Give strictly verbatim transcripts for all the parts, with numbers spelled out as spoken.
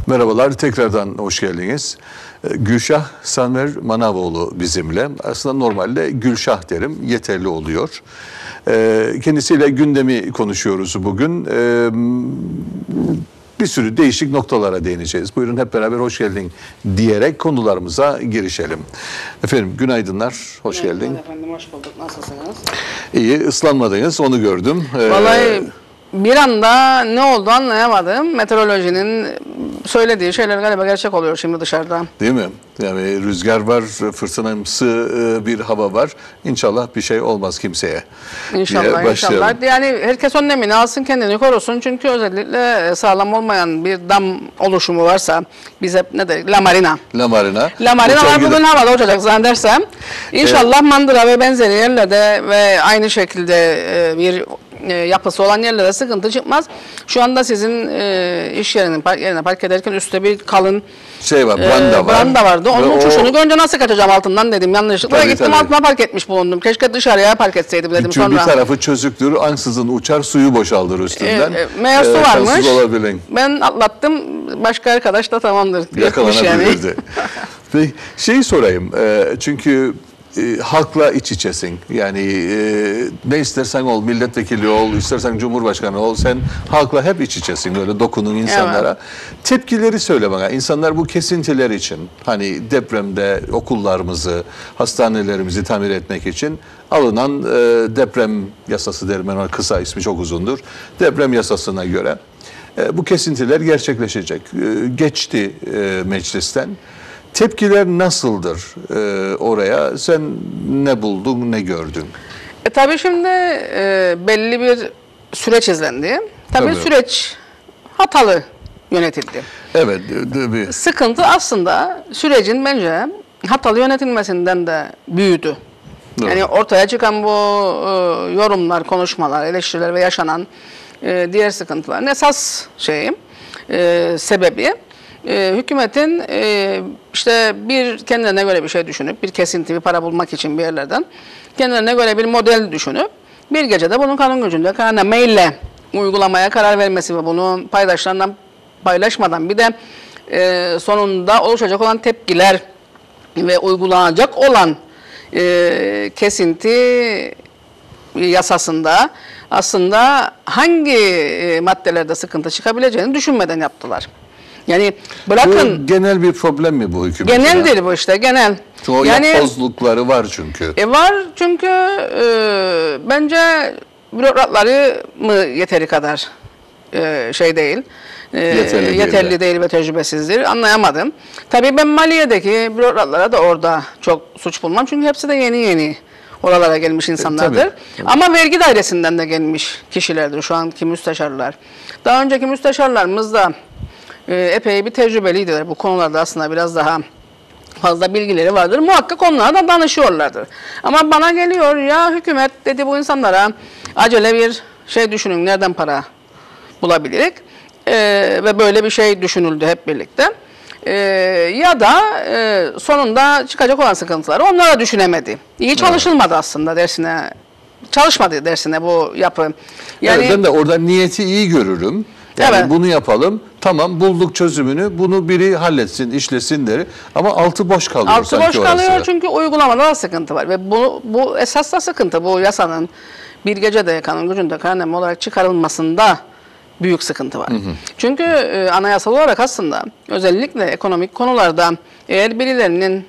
Merhabalar, tekrardan hoş geldiniz. Gülşah Sanver Manavoğlu bizimle. Aslında normalde Gülşah derim, yeterli oluyor. Kendisiyle gündemi konuşuyoruz bugün. Bir sürü değişik noktalara değineceğiz. Buyurun hep beraber hoş geldin diyerek konularımıza girişelim. Efendim günaydınlar, hoş Günaydın geldin. Efendim, hoş bulduk. Nasılsınız? İyi, ıslanmadınız, onu gördüm. Vallahi ee... bir anda ne oldu anlayamadım. Meteorolojinin söylediği şeyler galiba gerçek oluyor şimdi dışarıda. Değil mi? Yani rüzgar var, fırtınamsı bir hava var. İnşallah bir şey olmaz kimseye. İnşallah, inşallah. Yani herkes önlemini alsın, kendini korusun. Çünkü özellikle sağlam olmayan bir dam oluşumu varsa, biz hep ne dedik? La Marina. La Marina. La Marina var bugün havada uçacak zannedersem. İnşallah evet. Mandıra ve benzeri yerlerde ve aynı şekilde bir yapısı olan yerlere sıkıntı çıkmaz. Şu anda sizin e, iş yerinin park, yerine park ederken üstte bir kalın şey var, branda e, var. Branda vardı. Onun ve uçuşunu o... görünce nasıl kaçacağım altından dedim yanlışlıkla. Tabii, gittim tabii. altına park etmiş bulundum. Keşke dışarıya park etseydim dedim Bütün sonra. bir tarafı çözüktür, ansızın uçar, suyu boşaldır üstünden. E, e, meğer su e, varmış. Olabilin. Ben atlattım. Başka arkadaş da tamamdır. Yakalanabilirdi. Yani. Şeyi sorayım. E, çünkü E, halkla iç içesin. Yani e, ne istersen ol, milletvekili ol, istersen cumhurbaşkanı ol, sen halkla hep iç içesin. Böyle dokunun insanlara. Evet. Tepkileri söyle bana. İnsanlar bu kesintiler için, hani depremde okullarımızı, hastanelerimizi tamir etmek için alınan e, deprem yasası derim ben ona, kısa ismi çok uzundur. Deprem yasasına göre e, bu kesintiler gerçekleşecek. E, geçti e, meclisten. Tepkiler nasıldır e, oraya? Sen ne buldun, ne gördün? E, tabii şimdi e, belli bir süreç izlendi. Tabii, tabii süreç hatalı yönetildi. Evet. Tabii. Sıkıntı aslında sürecin bence hatalı yönetilmesinden de büyüdü. Evet. Yani ortaya çıkan bu e, yorumlar, konuşmalar, eleştiriler ve yaşanan e, diğer sıkıntıların esas şeyi, e, sebebi e, hükümetin e, işte bir kendilerine göre bir şey düşünüp, bir kesinti, bir para bulmak için bir yerlerden kendilerine göre bir model düşünüp bir gecede bunun kanun gücünde kararnameyle uygulamaya karar vermesi ve bunu paydaşlarından paylaşmadan bir de e, sonunda oluşacak olan tepkiler ve uygulanacak olan e, kesinti yasasında aslında hangi e, maddelerde sıkıntı çıkabileceğini düşünmeden yaptılar. Yani bırakın... Bu genel bir problem mi bu hükümetin? Geneldir bu işte, genel. Çoğu yani, yapbozlukları var çünkü. E var çünkü e, bence bürokratları mı yeteri kadar e, şey değil, e, yeterli, yeterli değil, değil ve tecrübesizdir. Anlayamadım. Tabii ben maliyedeki bürokratlara da orada çok suç bulmam. Çünkü hepsi de yeni yeni oralara gelmiş insanlardır. E, tabii, tabii. Ama vergi dairesinden de gelmiş kişilerdir şu anki müsteşarlar. Daha önceki müsteşarlarımız da e, epey bir tecrübeliydiler. Bu konularda aslında biraz daha fazla bilgileri vardır. Muhakkak onlara da danışıyorlardır. Ama bana geliyor ya hükümet dedi bu insanlara acele bir şey düşünün, nereden para bulabilirik ee, ve böyle bir şey düşünüldü hep birlikte. Ee, ya da e, sonunda çıkacak olan sıkıntıları onlara düşünemedi. İyi çalışılmadı evet. aslında dersine, çalışmadı dersine bu yapı. Yani, evet, ben de orada niyeti iyi görürüm. Yani evet. bunu yapalım. Tamam bulduk çözümünü. Bunu biri halletsin, işlesin der. Ama altı boş kalıyor altı sanki boş kalıyor orası. Çünkü uygulamada da sıkıntı var. Ve bu, bu esas da sıkıntı. Bu yasanın bir gecede kanun gücünde kararname olarak çıkarılmasında büyük sıkıntı var. Hı hı. Çünkü e, anayasal olarak aslında özellikle ekonomik konularda eğer birilerinin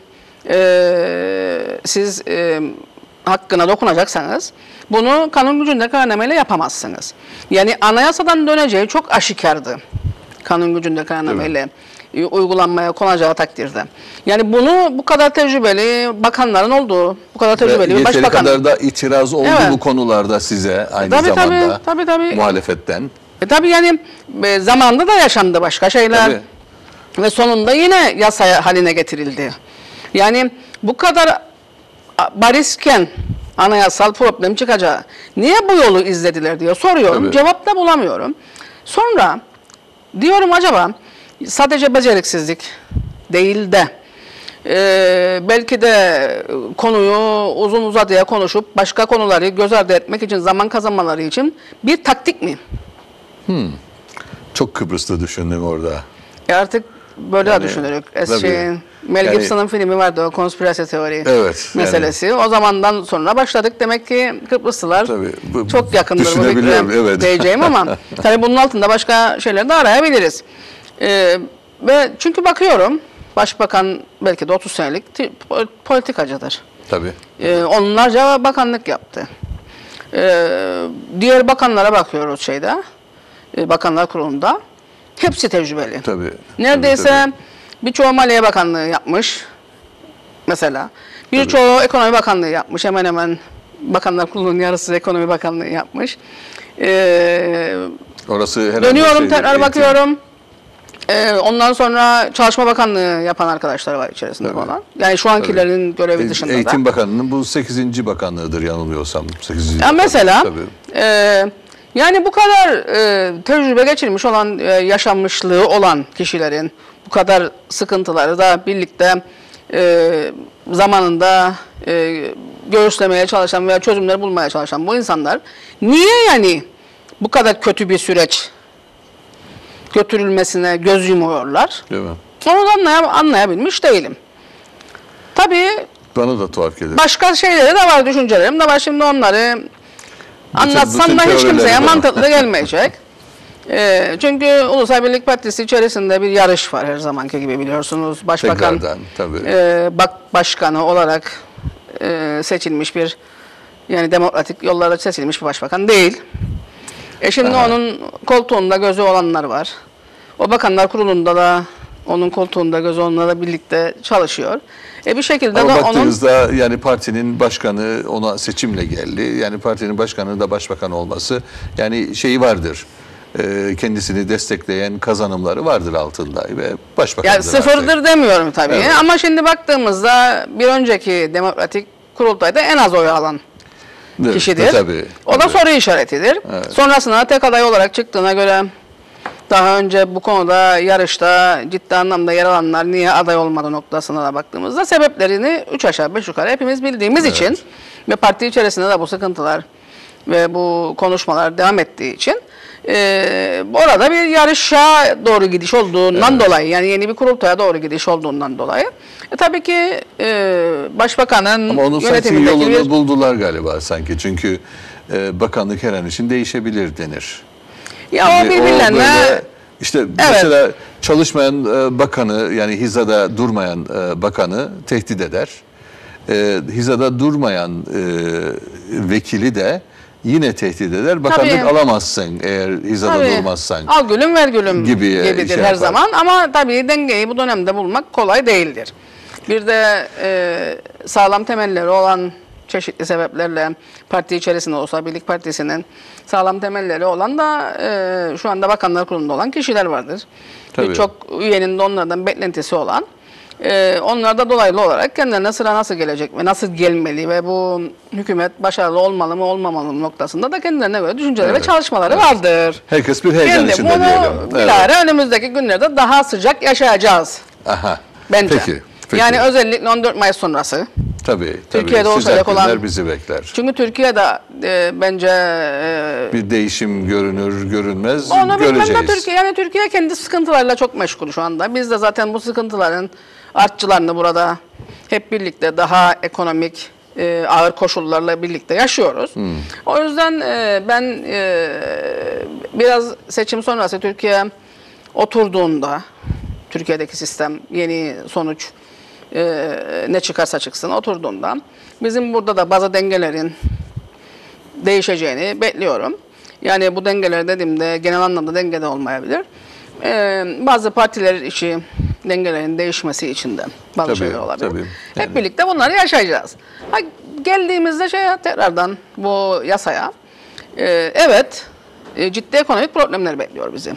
e, siz e, hakkına dokunacaksanız bunu kanun gücünde kararnameyle yapamazsınız. Yani anayasadan döneceği çok aşikardı. Kanun gücünde kararnameyle uygulanmaya konacağı takdirde. Yani bunu bu kadar tecrübeli bakanların olduğu, bu kadar tecrübeli bir başbakanın. Başbakan. kadar da itiraz oldu evet. bu konularda size aynı tabii, zamanda tabii, tabii, tabii. muhalefetten. E, tabii yani e, zamanında da yaşandı başka şeyler. Tabii. Ve sonunda yine yasa haline getirildi. Yani bu kadar barizken anayasal problem çıkacağı niye bu yolu izlediler diye soruyorum. Tabii. Cevap da bulamıyorum. Sonra diyorum acaba sadece beceriksizlik değil de e, belki de konuyu uzun uzadıya konuşup başka konuları göz ardı etmek için zaman kazanmaları için bir taktik mi? Hmm. Çok Kıbrıs'ta düşündüm orada. E artık böyle Yani, de düşünürük. tabii. Eski Mel Yani- Gibson'ın filmi vardı, o konspirasyon teori Evet, yani- meselesi. O zamandan sonra başladık. Demek ki Kıbrıslılar Tabii, bu- çok yakındır bu düşünebiliyorum, fikre evet. diyeceğim ama tabii bunun altında başka şeyler de arayabiliriz. Ee, ve çünkü bakıyorum, Başbakan belki de otuz senelik ti- po- politikacıdır. Tabii. Ee, onlarca bakanlık yaptı. Ee, diğer bakanlara bakıyoruz şeyde, e, Bakanlar Kurulu'nda. Hepsi tecrübeli. Tabii. Neredeyse Tabii, birçoğu Maliye Bakanlığı yapmış mesela. Birçoğu Ekonomi Bakanlığı yapmış. Hemen hemen Bakanlar Kurulu'nun yarısı Ekonomi Bakanlığı yapmış. Ee, Orası herhalde dönüyorum şeydir, tekrar eğitim- bakıyorum. Ee, ondan sonra Çalışma Bakanlığı yapan arkadaşlar var içerisinde Tabii. falan. Yani şu ankilerin görevi E- dışında Eğitim da. Bakanlığı'nın bu sekizinci bakanlığıdır yanılmıyorsam. sekizinci Ya mesela Tabii. e, yani bu kadar e, tecrübe geçirmiş olan, e, yaşanmışlığı olan kişilerin bu kadar sıkıntıları da birlikte e, zamanında e, göğüslemeye çalışan veya çözümler bulmaya çalışan bu insanlar niye yani bu kadar kötü bir süreç götürülmesine göz yumuyorlar? Değil mi? Onu da anlay- anlayabilmiş değilim. Tabii Bana da tuhaf gelir. başka şeyleri de var, düşüncelerim de var. Şimdi onları anlatsam bütün da hiç teorileri kimseye de var. mantıklı gelmeyecek. Ee, çünkü Ulusal Birlik Partisi içerisinde bir yarış var her zamanki gibi, biliyorsunuz. Başbakan Tekrardan tabii. e, bak başkanı olarak e, seçilmiş bir, yani demokratik yollarla seçilmiş bir başbakan değil. E şimdi Aha. onun koltuğunda gözü olanlar var. O Bakanlar Kurulu'nda da onun koltuğunda gözü onlarla birlikte çalışıyor. E bir şekilde Ama de onun baktığınızda yani partinin başkanı ona seçimle geldi. Yani partinin başkanı da başbakan olması yani şeyi vardır. E, kendisini destekleyen kazanımları vardır altında ve başbakandır yani sıfırdır artık. demiyorum tabii. Evet. Ama şimdi baktığımızda bir önceki demokratik kurultayda en az oy alan Değil mi? kişidir. Tabii, O da tabii. soru işaretidir. Evet. Sonrasında tek aday olarak çıktığına göre daha önce bu konuda yarışta ciddi anlamda yer alanlar niye aday olmadı noktasına da baktığımızda sebeplerini üç aşağı beş yukarı hepimiz bildiğimiz Evet. için ve parti içerisinde de bu sıkıntılar ve bu konuşmalar devam ettiği için e, orada bir yarışa doğru gidiş olduğundan Evet. dolayı, yani yeni bir kurultaya doğru gidiş olduğundan dolayı e, tabii ki e, başbakanın Ama onun sanki yönetimindeki yolunu bir buldular galiba sanki. Çünkü e, bakanlık her an için değişebilir denir. ya o Şimdi birbirlerine böyle işte mesela çalışmayan e, bakanı yani hizada durmayan e, bakanı tehdit eder. E, hizada durmayan e, vekili de yine tehdit eder. Bakanlık Tabii. alamazsın eğer hizada tabii, durmazsan. al gülüm ver gülüm gibi, e, gibidir şey her yapar. zaman, ama tabii dengeyi bu dönemde bulmak kolay değildir. Bir de e, sağlam temelleri olan, çeşitli sebeplerle parti içerisinde olsa Birlik Partisi'nin sağlam temelleri olan da e, şu anda Bakanlar Kurulu'nda olan kişiler vardır. Tabii. Birçok üyenin de onlardan beklentisi olan. E, onlar da dolaylı olarak kendilerine sıra nasıl gelecek ve nasıl gelmeli ve bu hükümet başarılı olmalı mı olmamalı mı noktasında da kendilerine göre düşünceleri Evet, ve çalışmaları evet. vardır. Herkes bir heyecan Şimdi içinde bunu diyelim. bilahare önümüzdeki günlerde daha sıcak yaşayacağız Aha. bence. Peki. Peki. Yani özellikle on dört Mayıs sonrası. Tabii, Türkiye'de tabii. olacak Sıcak olan- günler bizi bekler. Çünkü Türkiye'de e, bence e, Bir değişim görünür görünmez onu bilmem göreceğiz. de Türkiye, yani Türkiye kendi sıkıntılarıyla çok meşgul şu anda. Biz de zaten bu sıkıntıların artçılarını burada hep birlikte daha ekonomik e, ağır koşullarla birlikte yaşıyoruz. O yüzden e, ben e, biraz seçim sonrası Türkiye oturduğunda, Türkiye'deki sistem yeni sonuç e, ne çıkarsa çıksın oturduğunda bizim burada da bazı dengelerin değişeceğini bekliyorum. Yani bu dengeler dediğimde genel anlamda dengede olmayabilir. Ee, bazı partiler içi dengelerin değişmesi için de bazı Tabii, şeyler olabilir. tabii. Hep Yani- birlikte bunları yaşayacağız. Ha, geldiğimizde şeye, tekrardan bu yasaya, e, evet e, ciddi ekonomik problemler bekliyor bizi.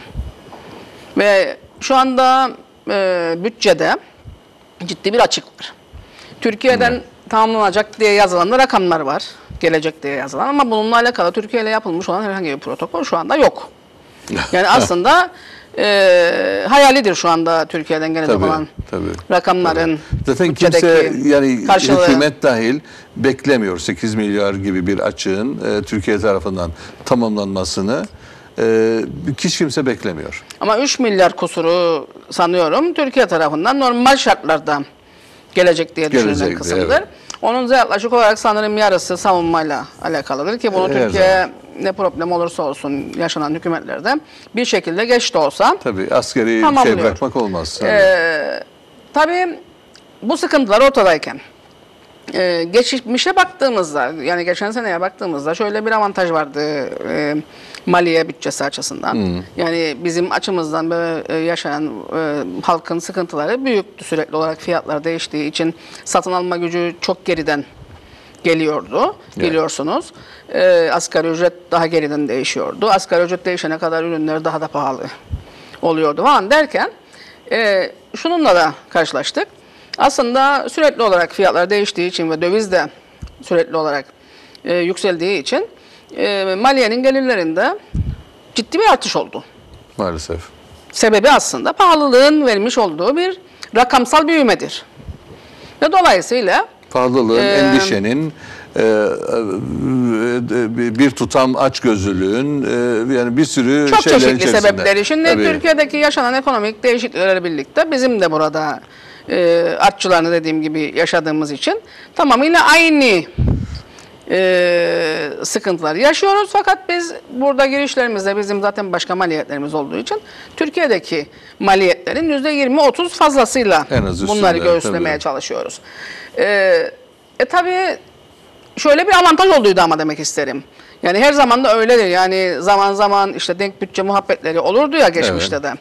Ve şu anda e, bütçede ciddi bir açık var. Türkiye'den tamamlanacak diye yazılan da rakamlar var. Gelecek diye yazılan, ama bununla alakalı Türkiye ile yapılmış olan herhangi bir protokol şu anda yok. Yani aslında e, hayalidir şu anda Türkiye'den gelecek Tabii, olan tabii. rakamların. Zaten kimse bütçedeki yani karşılığı. hükümet dahil beklemiyor sekiz milyar gibi bir açığın e, Türkiye tarafından tamamlanmasını. e, hiç kimse beklemiyor. Ama üç milyar kusuru sanıyorum Türkiye tarafından normal şartlarda gelecek diye düşünülen Gelecekti, kısımdır. evet. Onun da yaklaşık olarak sanırım yarısı savunmayla alakalıdır ki bunu Her Türkiye zaman. ne problem olursa olsun yaşanan hükümetlerde bir şekilde geç de olsa Tabii askeri tamamlıyor. şey bırakmak olmaz. Tabii. Ee, tabii bu sıkıntılar ortadayken e, geçmişe baktığımızda, yani geçen seneye baktığımızda şöyle bir avantaj vardı e, maliye bütçesi açısından. Hmm. Yani bizim açımızdan böyle e, yaşayan e, halkın sıkıntıları büyüktü, sürekli olarak fiyatlar değiştiği için satın alma gücü çok geriden geliyordu, evet. Biliyorsunuz. E, asgari ücret daha geriden değişiyordu. Asgari ücret değişene kadar ürünler daha da pahalı oluyordu falan derken e, şununla da karşılaştık. Aslında sürekli olarak fiyatlar değiştiği için ve döviz de sürekli olarak e, yükseldiği için e, maliyenin gelirlerinde ciddi bir artış oldu. Maalesef. Sebebi aslında pahalılığın vermiş olduğu bir rakamsal büyümedir. Ve dolayısıyla pahalılığın, e, endişenin, e, e, bir tutam açgözlülüğün, e, yani bir sürü çok şeylerin çeşitli içerisinde. sebepleri. Şimdi Tabii. Türkiye'deki yaşanan ekonomik değişikliklerle birlikte bizim de burada e, artçılarını dediğim gibi yaşadığımız için tamamıyla aynı e, sıkıntılar yaşıyoruz. Fakat biz burada girişlerimizde bizim zaten başka maliyetlerimiz olduğu için Türkiye'deki maliyetlerin yüzde yirmi otuz fazlasıyla bunları göğüslemeye tabii. çalışıyoruz. E, e tabii şöyle bir avantaj olduydu ama demek isterim. Yani her zaman da öyledir. Yani zaman zaman işte denk bütçe muhabbetleri olurdu ya geçmişte evet. de.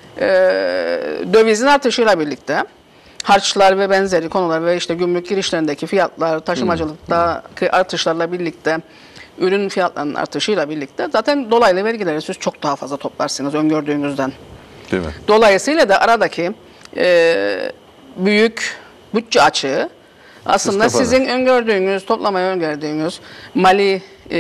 Ee, dövizin artışıyla birlikte harçlar ve benzeri konular ve işte gümrük girişlerindeki fiyatlar, taşımacılıktaki hmm. artışlarla birlikte, ürün fiyatlarının artışıyla birlikte zaten dolaylı vergileri siz çok daha fazla toplarsınız öngördüğünüzden. Değil mi? Dolayısıyla da aradaki e, büyük bütçe açığı aslında sizin öngördüğünüz, toplamayı öngördüğünüz mali e,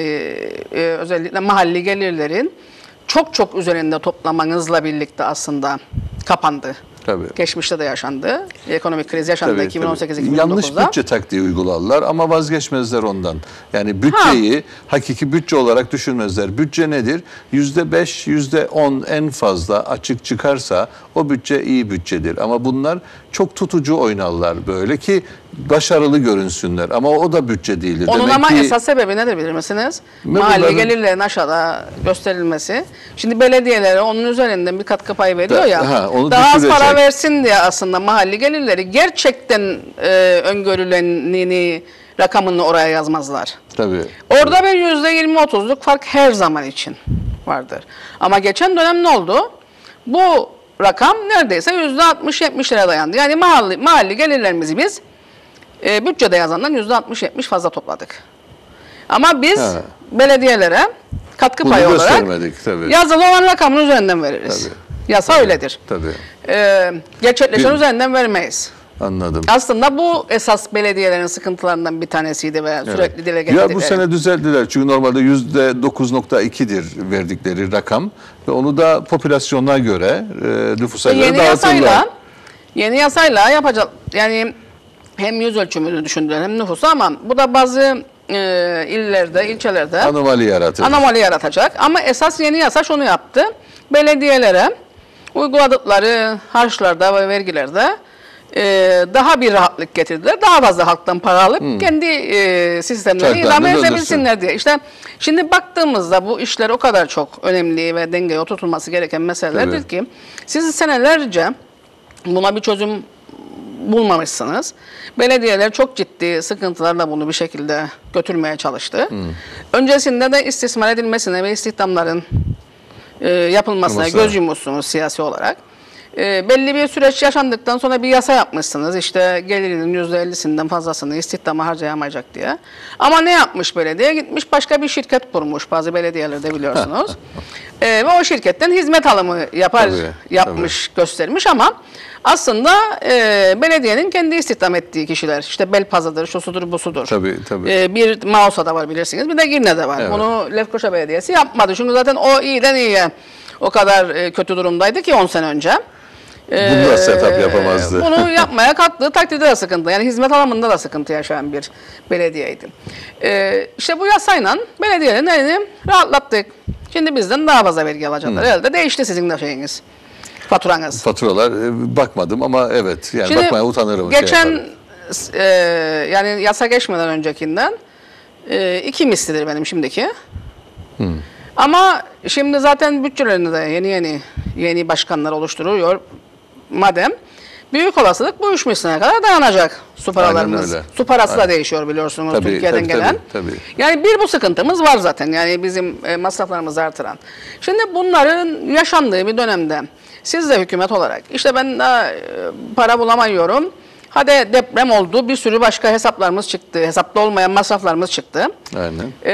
e, özellikle mahalli gelirlerin çok çok üzerinde toplamanızla birlikte aslında kapandı. Tabii. Geçmişte de yaşandı. Ekonomik kriz yaşandı iki bin on sekiz iki bin on dokuzda. Yanlış bütçe taktiği uygularlar ama vazgeçmezler ondan. Yani bütçeyi ha. hakiki bütçe olarak düşünmezler. Bütçe nedir? Yüzde beş, yüzde on en fazla açık çıkarsa o bütçe iyi bütçedir. Ama bunlar çok tutucu oynarlar böyle ki başarılı görünsünler. Ama o da bütçe değildir. Onun Demek ama ki, esas sebebi nedir bilir misiniz? Mahalli bunların, gelirlerin aşağıda gösterilmesi. Şimdi belediyelere onun üzerinden bir katkı payı veriyor da, ya. Ha, daha az para versin diye aslında mahalli gelirleri gerçekten e, öngörülenini, rakamını oraya yazmazlar. Tabii. Orada bir yüzde yirmi otuzluk fark her zaman için vardır. Ama geçen dönem ne oldu? Bu rakam neredeyse yüzde altmış yetmişlere dayandı. Yani mahalli, mahalli gelirlerimizi biz e, bütçede yazandan yüzde altmış yetmiş fazla topladık. Ama biz ha. belediyelere katkı bunu payı olarak tabii. yazılı olan rakamın üzerinden veririz. Tabii. Yasa tabii. öyledir. Tabii. Ee, gerçekleşen bir, üzerinden vermeyiz. Anladım. Aslında bu esas belediyelerin sıkıntılarından bir tanesiydi ve evet. sürekli dile getirdiler. Ya bu sene düzelttiler çünkü normalde yüzde dokuz nokta ikidir verdikleri rakam ve onu da popülasyona göre, e, nüfusa göre yeni dağıtırlar. Yasayla, yeni yasayla yapacak yani hem yüz ölçümünü düşündüler hem nüfusu ama bu da bazı e, illerde, ilçelerde anomali yaratacak. Anomali yaratacak. Ama esas yeni yasa şunu yaptı. Belediyelere uyguladıkları harçlarda ve vergilerde e, daha bir rahatlık getirdiler. Daha fazla halktan para alıp hmm. kendi e, sistemlerini idame edebilsinler diye. İşte şimdi baktığımızda bu işler o kadar çok önemli ve dengeye oturtulması gereken meselelerdir Tabii. ki siz senelerce buna bir çözüm bulmamışsınız. Belediyeler çok ciddi sıkıntılarla bunu bir şekilde götürmeye çalıştı. Hmm. Öncesinde de istismar edilmesine ve istihdamların e, yapılmasına Masa. göz yummuşsunuz siyasi olarak. E, belli bir süreç yaşandıktan sonra bir yasa yapmışsınız. İşte gelirinin yüzde ellisinden fazlasını istihdama harcayamayacak diye. Ama ne yapmış belediye? Gitmiş başka bir şirket kurmuş. Bazı belediyelerde biliyorsunuz. e, ve o şirketten hizmet alımı yapar tabii, yapmış, tabii. göstermiş ama aslında e, belediyenin kendi istihdam ettiği kişiler. İşte Belpaza'dır, şusudur, busudur. Tabii, tabii. E, bir Mausa'da var bilirsiniz. Bir de Girne'de var. Evet. Bunu Lefkoşa Belediyesi yapmadı. Çünkü zaten o iyiden iyiye o kadar e, kötü durumdaydı ki on sene önce. Bunu da setup yapamazdı. Bunu yapmaya kalktığı takdirde de sıkıntı. Yani hizmet alımında da sıkıntı yaşayan bir belediyeydi. Ee, işte bu yasayla belediyelerin elini rahatlattık. Şimdi bizden daha fazla vergi alacaklar. Hı. Herhalde değişti sizin de şeyiniz. Faturanız. Faturalar e, bakmadım ama evet. Yani Şimdi bakmaya utanırım. Geçen şey e, yani yasa geçmeden öncekinden e, iki mislidir benim şimdiki. Hı. Ama şimdi zaten bütçelerini de yeni yeni yeni başkanlar oluşturuyor. Madem büyük olasılık bu üç misline kadar dayanacak su paralarımız. Su parası Aynen. da değişiyor biliyorsunuz Tabii, Türkiye'den tabii, gelen. Tabii, tabii. Yani bir bu sıkıntımız var zaten yani bizim e, masraflarımızı artıran. Şimdi bunların yaşandığı bir dönemde siz de hükümet olarak işte ben daha e, para bulamıyorum. Hadi deprem oldu, bir sürü başka hesaplarımız çıktı, hesapta olmayan masraflarımız çıktı. Aynen. Ee,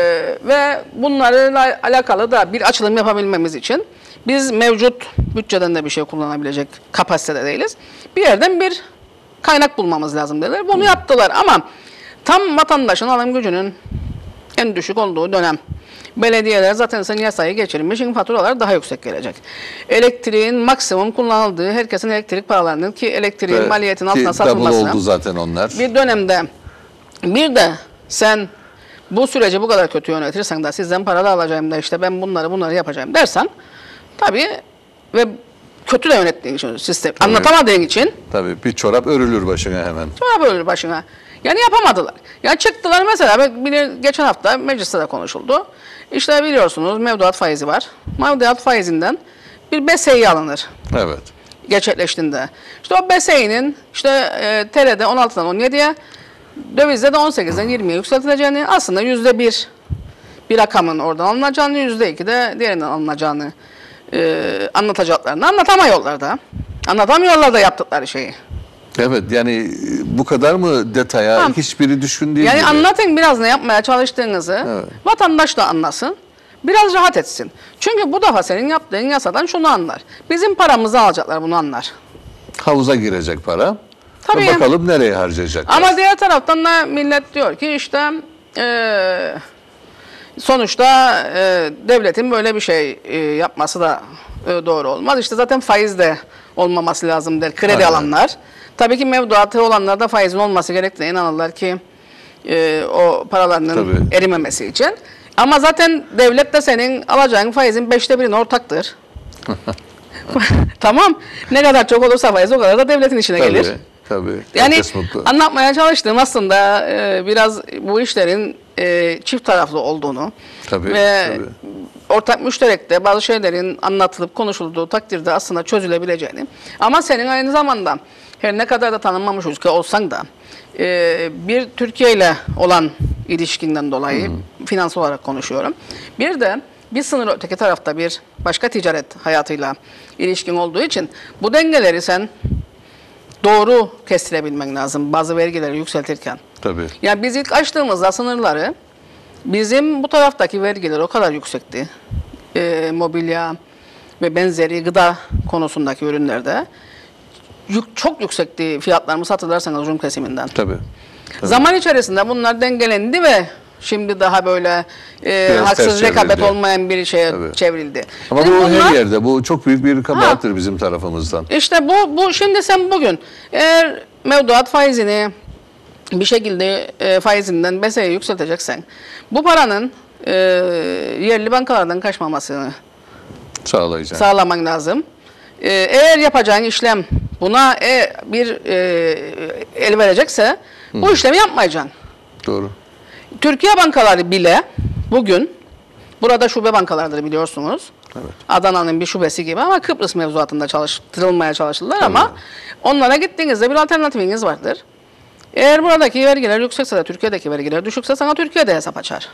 ve bunlarla alakalı da bir açılım yapabilmemiz için biz mevcut bütçeden de bir şey kullanabilecek kapasitede değiliz. Bir yerden bir kaynak bulmamız lazım dediler. Bunu yaptılar ama tam vatandaşın alım gücünün en düşük olduğu dönem. Belediyeler zaten sen yasayı geçirmişsin, faturalar daha yüksek gelecek. Elektriğin maksimum kullanıldığı, herkesin elektrik paralarının ki elektriğin Ve maliyetin ki altına double satılmasına oldu zaten onlar. bir dönemde bir de sen bu süreci bu kadar kötü yönetirsen de sizden para da alacağım da işte ben bunları bunları yapacağım dersen tabii ve kötü de yönettiğin için sistem anlatamadığın için Tabii bir çorap örülür başına hemen. çorap örülür başına. Yani yapamadılar. Yani çıktılar mesela ben- geçen hafta mecliste de konuşuldu. İşte biliyorsunuz mevduat faizi var. Mevduat faizinden bir B S İ alınır. Evet. Gerçekleştiğinde. İşte o B S İ'nin işte e, T L'de on altıdan on yediye, dövizde de on sekizden yirmiye yükseltileceğini, aslında yüzde bir bir rakamın oradan alınacağını, yüzde iki de diğerinden alınacağını e, anlatacaklarını anlatamıyorlar da. Anlatamıyorlar da yaptıkları şeyi. Evet yani bu kadar mı detaya Tamam. hiçbiri düşkün değil Yani gibi. anlatın biraz ne yapmaya çalıştığınızı, Evet. vatandaş da anlasın, biraz rahat etsin. Çünkü bu defa senin yaptığın yasadan şunu anlar. Bizim paramızı alacaklar, bunu anlar. Havuza girecek para. Tabii. Ve bakalım nereye harcayacaklar. Ama diğer taraftan da millet diyor ki işte e, sonuçta e, devletin böyle bir şey e, yapması da e, doğru olmaz. İşte zaten faiz de olmaması lazım der kredi Aynen. alanlar. Tabii ki mevduatı olanlar da faizin olması gerektiğine inanırlar ki e, o paralarının Tabii. erimemesi için. Ama zaten devlet de senin alacağın faizin beşte birine ortaktır. Tamam. Ne kadar çok olursa faiz o kadar da devletin işine Tabii, gelir. tabii. Yani Herkes mutlu. anlatmaya çalıştığım aslında e, biraz bu işlerin e, çift taraflı olduğunu Tabii, ve tabii. ortak müşterekte bazı şeylerin anlatılıp konuşulduğu takdirde aslında çözülebileceğini, ama senin aynı zamanda her ne kadar da tanınmamış ülke olsan da e, bir Türkiye ile olan ilişkinden dolayı finansal olarak konuşuyorum. Bir de bir sınır öteki tarafta bir başka ticaret hayatıyla ilişkin olduğu için bu dengeleri sen doğru kestirebilmen lazım bazı vergileri yükseltirken. Tabii. Yani biz ilk açtığımızda sınırları bizim bu taraftaki vergiler o kadar yüksekti. Ee, mobilya ve benzeri gıda konusundaki ürünlerde yük, çok yüksekti fiyatlarımız hatırlarsanız Rum kesiminden. Tabii. Tabii. Zaman içerisinde bunlar dengelendi ve şimdi daha böyle e, Biraz haksız ters rekabet çevrildi. olmayan bir şeye Tabii. çevrildi. Ama Şimdi bu bunlar- her yerde. Bu çok büyük bir kabahattir bizim tarafımızdan. İşte bu, bu şimdi sen bugün eğer mevduat faizini bir şekilde e, faizinden B S İ'ye yükselteceksen bu paranın e, yerli bankalardan kaçmamasını Sağlayacak. sağlaman lazım. E, eğer yapacağın işlem buna e, bir e, el verecekse bu işlemi yapmayacaksın. Doğru. Türkiye bankaları bile bugün, burada şube bankalardır biliyorsunuz. Evet. Adana'nın bir şubesi gibi ama Kıbrıs mevzuatında çalıştırılmaya çalıştılar ama onlara gittiğinizde bir alternatifiniz vardır. Eğer buradaki vergiler yüksekse de Türkiye'deki vergiler düşükse sana Türkiye'de hesap açar.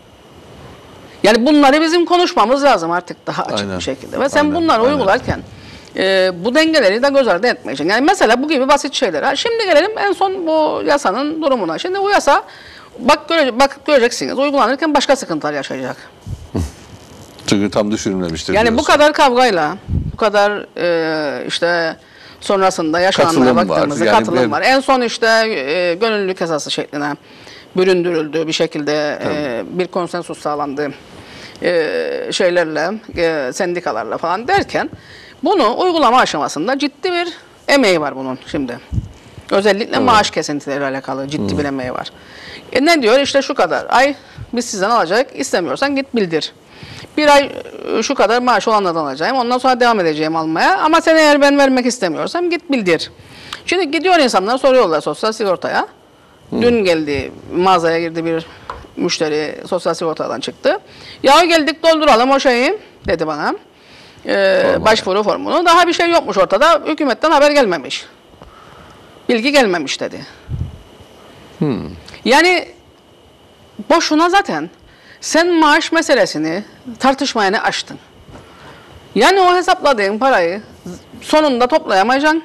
Yani bunları bizim konuşmamız lazım artık daha açık Aynen. bir şekilde. Ve sen Aynen, bunları aynen. uygularken e, bu dengeleri de göz ardı etmeyeceksin. Yani mesela bu gibi basit şeyler. Ha, şimdi gelelim en son bu yasanın durumuna. Şimdi bu yasa bak, göre, bak göreceksiniz uygulanırken başka sıkıntılar yaşayacak. Çünkü tam düşünülmemiştir. Yani bu diyorsun. kadar kavgayla, bu kadar e, işte sonrasında yaşananlara Katılım var. baktığımızda Yani katılım bir- var. En son işte e, gönüllülük esası şekline büründürüldü bir şekilde e, bir konsensus sağlandı e, şeylerle, e, sendikalarla falan derken bunu uygulama aşamasında ciddi bir emeği var bunun şimdi. Özellikle maaş kesintileriyle alakalı ciddi bir emeği var. E ne diyor? İşte şu kadar ay biz sizden alacak, istemiyorsan git bildir. bir ay şu kadar maaş olanlardan alacağım. Ondan sonra devam edeceğim almaya. Ama sen eğer ben vermek istemiyorsam git bildir. Şimdi gidiyor insanlar soruyorlar sosyal sigortaya. Hı. Dün geldi mağazaya girdi bir müşteri sosyal sigortadan çıktı. Ya geldik dolduralım o şeyi dedi bana. Ee, başvuru formunu. Daha bir şey yokmuş ortada. Hükümetten haber gelmemiş. Bilgi gelmemiş dedi. Hmm. Yani boşuna zaten sen maaş meselesini tartışmaya ne açtın? Yani o hesapladığın parayı sonunda toplayamayacaksın.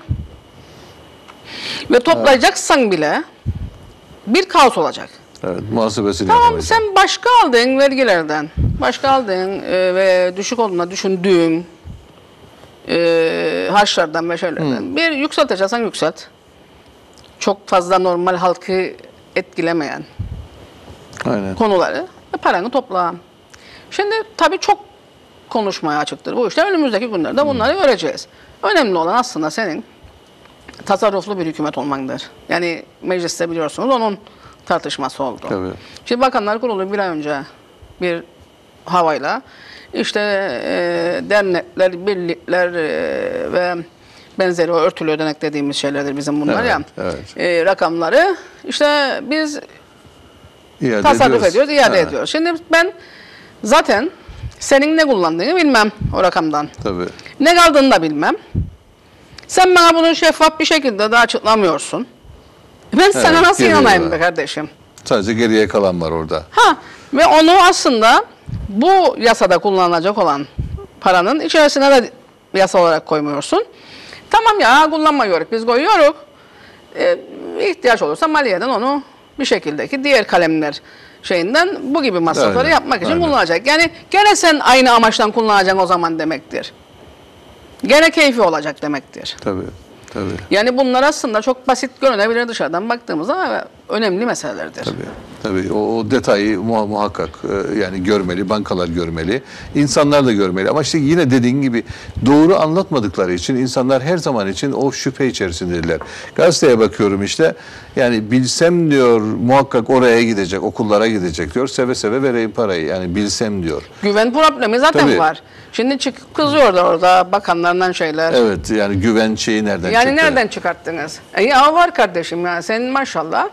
Ve toplayacaksan evet. bile bir kaos olacak. Evet, muhasebesini tamam yapamayacak. Sen başka aldığın vergilerden, başka aldığın e, ve düşük olduğuna düşündüğün e, harçlardan ve şeylerden hmm. bir yükselteceksen yükselt. Çok fazla normal halkı etkilemeyen Aynen. konuları ve paranı topla. Şimdi tabii çok konuşmaya açıktır bu işte. Önümüzdeki günlerde bunları hmm. göreceğiz. Önemli olan aslında senin tasarruflu bir hükümet olmandır. Yani mecliste biliyorsunuz onun tartışması oldu. Tabii. Şimdi Bakanlar Kurulu bir ay önce bir havayla işte e, dernekler, birlikler e, ve benzeri o örtülü ödenek dediğimiz şeylerdir bizim bunlar evet, ya. Evet. E, rakamları işte biz iade tasarruf ediyoruz, ediyoruz iade evet. ediyoruz. Şimdi ben zaten senin ne kullandığını bilmem o rakamdan. Tabii. Ne kaldığını da bilmem. Sen bana bunu şeffaf bir şekilde de açıklamıyorsun. Ben evet, sana nasıl inanayım be kardeşim? Sadece geriye kalan var orada. Ha ve onu aslında bu yasada kullanılacak olan paranın içerisine de yasa olarak koymuyorsun. Tamam ya kullanmıyoruz, biz koyuyoruz. Ee, ihtiyaç olursa maliyeden onu bir şekildeki diğer kalemler şeyinden bu gibi masrafları aynen, yapmak için aynen. kullanacak. Yani gene sen aynı amaçtan kullanacaksın o zaman demektir. Gene keyfi olacak demektir. Tabii, tabii. Yani bunlar aslında çok basit görünebilir dışarıdan baktığımızda ama önemli meselelerdir. Tabii, tabii. O, o detayı muha muhakkak e, yani görmeli, bankalar görmeli, insanlar da görmeli. Ama işte yine dediğin gibi doğru anlatmadıkları için insanlar her zaman için o şüphe içerisindedirler. Gazeteye bakıyorum işte, yani bilsem diyor muhakkak oraya gidecek, okullara gidecek diyor, seve seve vereyim parayı, yani bilsem diyor. Güven problemi zaten tabii. var. Şimdi çıkıp kızıyorlar orada bakanlardan şeyler. Evet, yani güven şeyi nereden yani çıktı? Yani nereden çıkarttınız? E ya var kardeşim ya, senin maşallah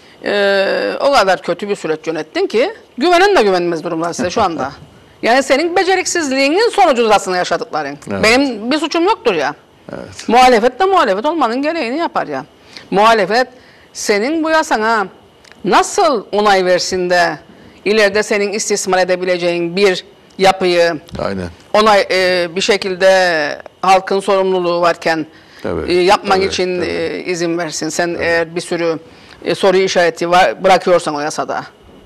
e, o kadar kötü bir süreç yönettin ki güvenen de güvenmez durumda size şu anda. Yani senin beceriksizliğinin sonucu aslında yaşadıkların. Evet. Benim bir suçum yoktur ya. Evet. Muhalefet de muhalefet olmanın gereğini yapar ya. Muhalefet senin bu yasana nasıl onay versin de ileride senin istismar edebileceğin bir yapıyı Aynen. onay e, bir şekilde halkın sorumluluğu varken evet, e, yapmak evet, için evet. E, izin versin. Sen evet. eğer bir sürü e, soru işareti var, bırakıyorsan o yasada.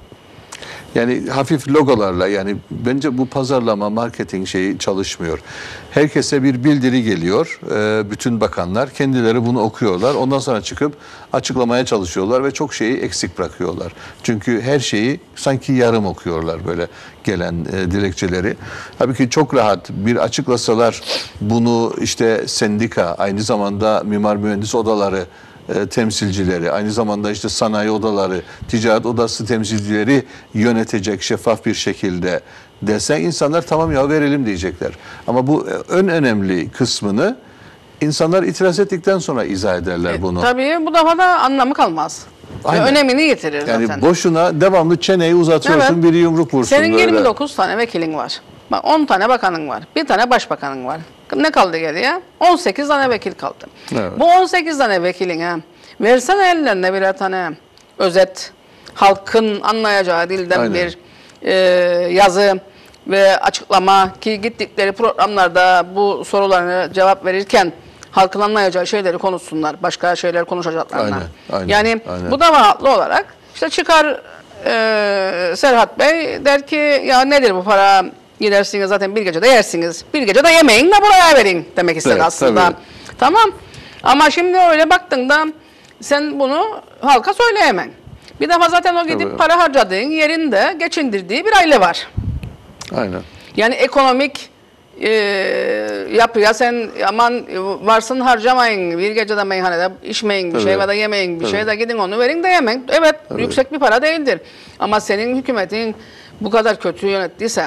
Yani hafif logolarla, yani bence bu pazarlama, marketing şeyi çalışmıyor. Herkese bir bildiri geliyor. E, bütün bakanlar kendileri bunu okuyorlar. Ondan sonra çıkıp açıklamaya çalışıyorlar ve çok şeyi eksik bırakıyorlar. Çünkü her şeyi sanki yarım okuyorlar böyle gelen e, dilekçeleri. Halbuki çok rahat bir açıklasalar bunu, işte sendika, aynı zamanda mimar mühendis odaları E, temsilcileri, aynı zamanda işte sanayi odaları, ticaret odası temsilcileri yönetecek şeffaf bir şekilde desen insanlar tamam ya verelim diyecekler. Ama bu en önemli kısmını insanlar itiraz ettikten sonra izah ederler e, bunu. Tabii bu defa da anlamı kalmaz. Önemini yitirir yani zaten. Yani boşuna devamlı çeneyi uzatıyorsun, evet. biri yumruk vursun. Senin böyle. yirmi dokuz tane vekilin var. Bak on tane bakanın var. Bir tane başbakanın var. Ne kaldı geriye? on sekiz tane vekil kaldı. Evet. Bu on sekiz tane vekiline versene ellerine birer tane özet, halkın anlayacağı dilden Aynen. bir e, yazı ve açıklama ki gittikleri programlarda bu sorularına cevap verirken halkın anlayacağı şeyleri konuşsunlar. Başka şeyler konuşacaklarına. Aynen, aynen, yani aynen. Bu da rahatlı olarak işte çıkar e, Serhat Bey der ki ya nedir bu para? Gidersiniz zaten bir gecede yersiniz. Bir gecede yemeyin de buraya verin demek istedi evet, aslında. Tabii. Tamam. Ama şimdi öyle baktığında sen bunu halka söyleyemem. Bir defa zaten o gidip tabii. para harcadığın yerinde geçindirdiği bir aile var. Aynen. Yani ekonomik e, yapıya sen aman varsın harcamayın, bir gecede meyhanede içmeyin bir tabii. şey ya da yemeyin bir tabii. şey de gidin onu verin de yemeyin. Evet tabii. yüksek bir para değildir. Ama senin hükümetin bu kadar kötü yönettiyse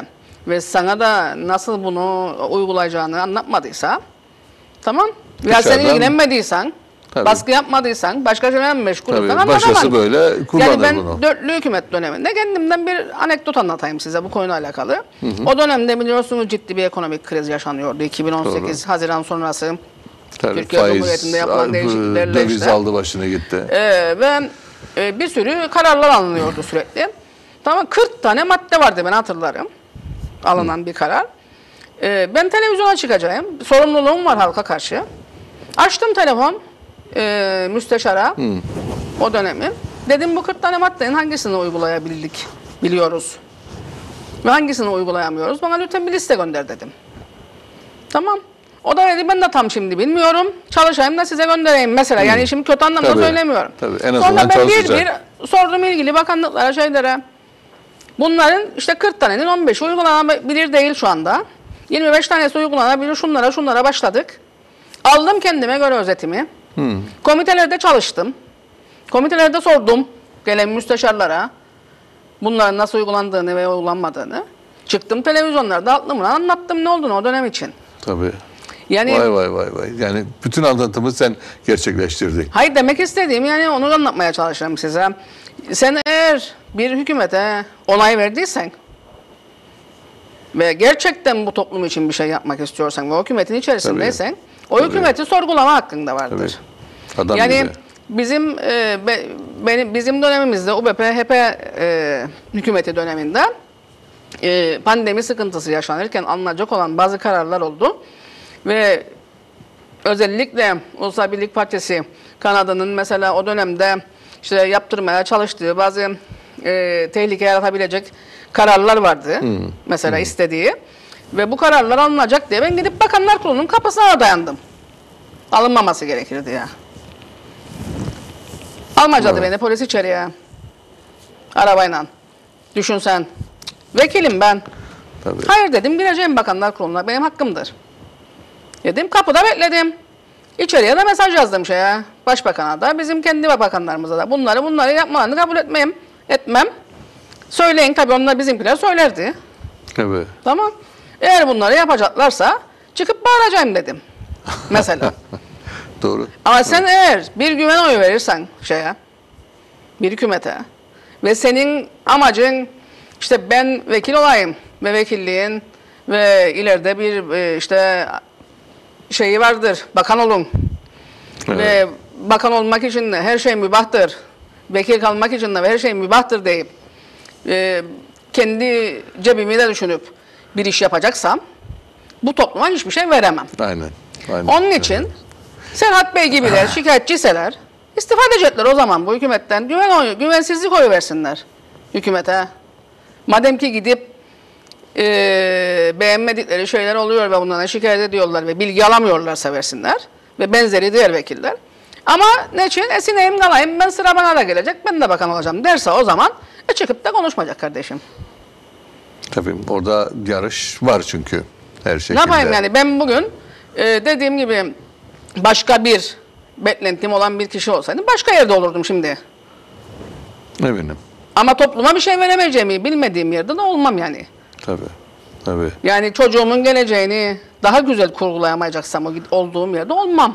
ve sana da nasıl bunu uygulayacağını anlatmadıysa, tamam. Ya sen ilgilenmediysen, tabii, baskı yapmadıysan, başka şeylerle meşgulsen anlatamam. Başkası böyle kullanır yani ben bunu. Ben dörtlü hükümet döneminde kendimden bir anekdot anlatayım size bu konuyla alakalı. Hı hı. O dönemde biliyorsunuz ciddi bir ekonomik kriz yaşanıyordu. iki bin on sekiz Doğru. Haziran sonrası tabii, Türkiye faiz, Cumhuriyeti'nde yapılan değişikliklerle döviz işte. aldı başına gitti. Ee, ve e, bir sürü kararlar alınıyordu sürekli. Tamam, kırk tane madde vardı, ben hatırlarım. Alınan hı. bir karar. Ee, ben televizyona çıkacağım. Sorumluluğum var halka karşı. Açtım telefon e, müsteşara hmm. o dönemin. Dedim bu kırk tane maddenin hangisini uygulayabildik biliyoruz ve hangisini uygulayamıyoruz. Bana lütfen bir liste gönder dedim. Tamam. O da dedi ben de tam şimdi bilmiyorum. Çalışayım da size göndereyim mesela. Hmm. Yani şimdi kötü anlamda tabii, söylemiyorum. Tabii, en azından Sonra ben bir bir sordum ilgili bakanlıklara, şeylere. Bunların işte kırk tanenin on beşi uygulanabilir değil şu anda. yirmi beş tanesi uygulanabilir. Şunlara şunlara başladık. Aldım kendime göre özetimi. Hmm. Komitelerde çalıştım. Komitelerde sordum gelen müsteşarlara bunların nasıl uygulandığını ve uygulanmadığını. Çıktım televizyonlarda aklımla anlattım ne olduğunu o dönem için. Tabii. Yani, vay vay vay vay. Yani bütün anlatımı sen gerçekleştirdin. Hayır, demek istediğim yani onu anlatmaya çalışıyorum size. Sen eğer bir hükümete onay verdiysen ve gerçekten bu toplum için bir şey yapmak istiyorsan ve o hükümetin içerisindeysen tabii, o tabii, hükümeti sorgulama hakkın da vardır. Adam yani gibi. bizim e, be, benim bizim dönemimizde U B P H P e, hükümeti döneminde e, pandemi sıkıntısı yaşanırken alınacak olan bazı kararlar oldu ve özellikle Ulusal Birlik Partisi Kanada'nın mesela o dönemde işte yaptırmaya çalıştığı bazı e, tehlike yaratabilecek kararlar vardı. Hmm. Mesela hmm. istediği. Ve bu kararlar alınacak diye ben gidip Bakanlar Kurulu'nun kapısına dayandım. Alınmaması gerekirdi ya. Almacadı evet. beni polis içeriye. Arabayla. Düşün sen. Vekilim ben. Tabii. Hayır dedim, gireceğim Bakanlar Kurulu'na. Benim hakkımdır. Dedim, kapıda bekledim. İçeriye de mesaj yazdım şeye. Başbakan'a da, bizim kendi bakanlarımıza da. Bunları bunları yapmalarını kabul etmem. Etmem. Söyleyin, tabii onlar bizimkiler söylerdi. Evet. Tamam. Eğer bunları yapacaklarsa çıkıp bağıracağım dedim. Mesela. Doğru. Ama sen evet. eğer bir güven oyu verirsen şeye, bir hükümete ve senin amacın işte ben vekil olayım ve vekilliğin ve ileride bir işte şeyi vardır, bakan olun. Evet. Ve bakan olmak için de her şey mübahtır. Vekil kalmak için de her şey mübahtır deyip e, kendi cebimi de düşünüp bir iş yapacaksam bu topluma hiçbir şey veremem. Aynen. Aynen. Onun için evet. Serhat Bey gibiler şikayetçiyseler istifa edecekler o zaman bu hükümetten. Güven oyu, güvensizlik oyu versinler hükümete. Madem ki gidip e, beğenmedikleri şeyler oluyor ve bundan şikayet ediyorlar ve bilgi alamıyorlarsa versinler ve benzeri diğer vekiller. Ama ne için? Esineyim kalayım, ben sıra bana da gelecek, ben de bakan olacağım derse o zaman e, çıkıp da konuşmayacak kardeşim. Tabii orada yarış var çünkü her şekilde. Ne yapayım yani ben bugün e, dediğim gibi başka bir beklentim olan bir kişi olsaydım başka yerde olurdum şimdi. Eminim. Ama topluma bir şey veremeyeceğimi bilmediğim yerde de olmam yani. Tabii. Tabii. Yani çocuğumun geleceğini daha güzel kurgulayamayacaksam o olduğum yerde olmam.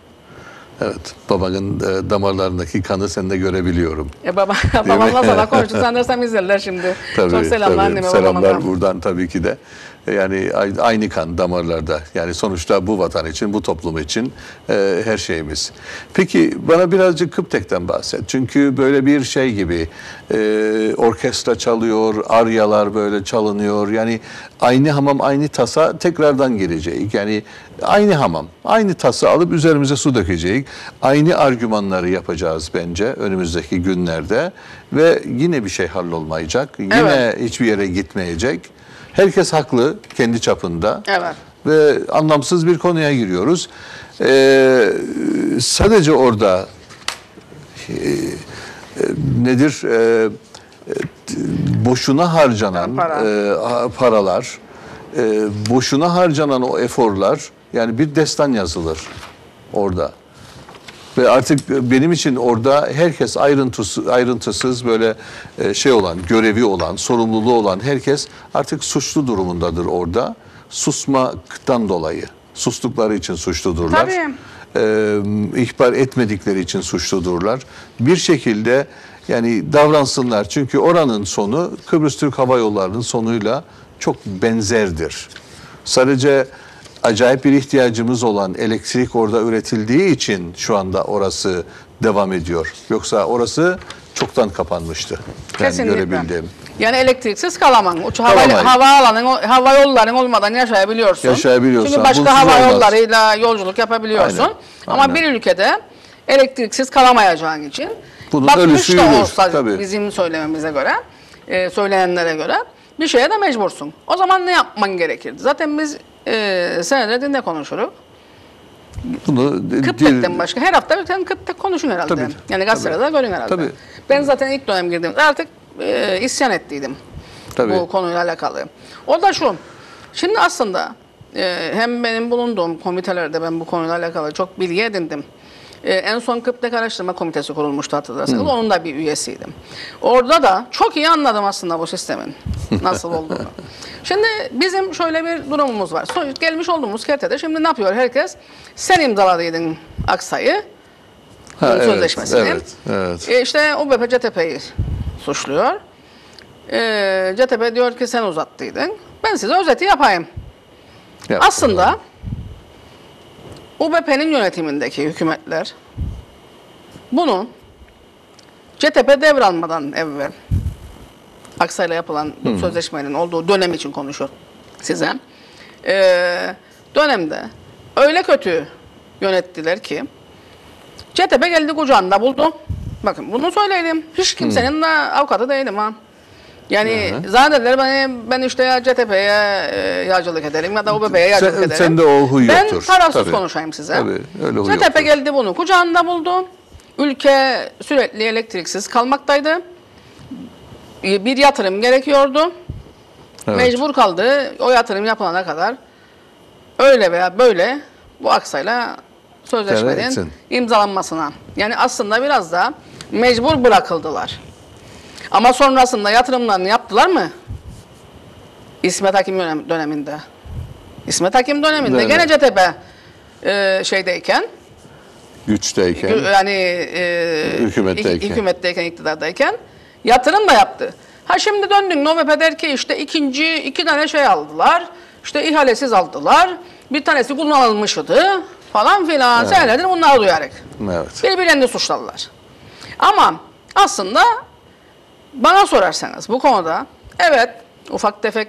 Evet, babanın e, damarlarındaki kanı sen de görebiliyorum. E baba, babamla sana konuştu sanırsam izlerler şimdi. Tabii, çok selamlar tabii. anneme Selamlar babama. buradan tabii ki de. Yani aynı kan damarlarda. Yani sonuçta bu vatan için, bu toplum için e, her şeyimiz. Peki bana birazcık Kıptek'ten bahset. Çünkü böyle bir şey gibi e, orkestra çalıyor, aryalar böyle çalınıyor. Yani aynı hamam, aynı tasa tekrardan girecek. Yani aynı hamam, aynı tası alıp üzerimize su dökecek. Aynı argümanları yapacağız bence önümüzdeki günlerde. Ve yine bir şey hallolmayacak. Yine evet. hiçbir yere gitmeyecek. Herkes haklı kendi çapında. Evet. Ve anlamsız bir konuya giriyoruz. Ee, sadece orada e, e, nedir e, e, boşuna harcanan Para. e, paralar, e, boşuna harcanan o eforlar, yani bir destan yazılır orada. Ve artık benim için orada herkes ayrıntısı, ayrıntısız böyle şey olan, görevi olan, sorumluluğu olan herkes artık suçlu durumundadır orada. Susmaktan dolayı. Sustukları için suçludurlar. Tabii. Ee, ihbar etmedikleri için suçludurlar. Bir şekilde yani davransınlar. Çünkü oranın sonu Kıbrıs Türk Hava Yolları'nın sonuyla çok benzerdir. Sadece acayip bir ihtiyacımız olan elektrik orada üretildiği için şu anda orası devam ediyor. Yoksa orası çoktan kapanmıştı. Yani Kesinlikle. görebildiğim. Yani elektriksiz kalamam. Uç hava, Kalamayız. havaalanın, hava yolların olmadan yaşayabiliyorsun. Yaşayabiliyorsan, Çünkü başka bunsuz hava olmaz. yollarıyla yolculuk yapabiliyorsun. Aynen, Ama aynen. bir ülkede elektriksiz kalamayacağın için Bunun batmış ölüsü da yürür, olsa tabii. bizim söylememize göre, e, söyleyenlere göre bir şeye de mecbursun. O zaman ne yapman gerekirdi? Zaten biz e, senelerdir ne konuşuruz? Bunu Kıptek'ten başka her hafta bir tane Kıptek konuşun herhalde. Tabii, Yani gazetelerde görün herhalde. Tabii. Ben zaten ilk dönem girdiğimde artık e, isyan ettiydim. Tabii. Bu konuyla alakalı. O da şu. Şimdi aslında e, hem benim bulunduğum komitelerde ben bu konuyla alakalı çok bilgi edindim. E, en son Kıptek Araştırma Komitesi kurulmuştu hatırlarsanız. Hı. Onun da bir üyesiydim. Orada da çok iyi anladım aslında bu sistemin nasıl olduğunu. Şimdi bizim şöyle bir durumumuz var. Son, gelmiş olduğumuz kertede şimdi ne yapıyor herkes? Sen imzaladıydın Aksa'yı. Ha, evet, sözleşmesini. Evet, evet. E, işte U B P C T P'yi suçluyor. E, C T P diyor ki sen uzattıydın. Ben size özeti yapayım. Yap, Aslında U B P'nin yönetimindeki hükümetler bunu C T P devralmadan evvel Aksa'yla yapılan bu sözleşmenin olduğu dönem için konuşuyor size. Ee, dönemde öyle kötü yönettiler ki C T P geldi kucağında buldu. Bakın bunu söyleyeyim. Hiç kimsenin de avukatı değilim ha. Yani Hı. zannederler beni, ben işte ya C T P'ye e, yağcılık ederim ya da U B P'ye yağcılık Sen, ederim. sende o huy Ben yoktur. tarafsız Tabii. konuşayım size. Tabii, öyle huy C T P yoktur. geldi bunu kucağında buldu. Ülke sürekli elektriksiz kalmaktaydı. Bir yatırım gerekiyordu. Evet. Mecbur kaldı. O yatırım yapılana kadar öyle veya böyle bu Aksa'yla sözleşmenin Evet. imzalanmasına. Yani aslında biraz da mecbur bırakıldılar. Ama sonrasında yatırımlarını yaptılar mı? İsmet Hakim dönem- döneminde. İsmet Hakim döneminde Evet. gene C T P e, şeydeyken Güçteyken. yani e, Hükümetteyken. ik- hükümetteyken, iktidardayken yatırım da yaptı. Ha şimdi döndün O B P der ki işte ikinci iki tane şey aldılar. İşte ihalesiz aldılar. Bir tanesi kullanılmıştı falan filan. Evet. Senelerdir bunları duyarak. Evet. Birbirlerini suçladılar. Ama aslında bana sorarsanız bu konuda evet ufak tefek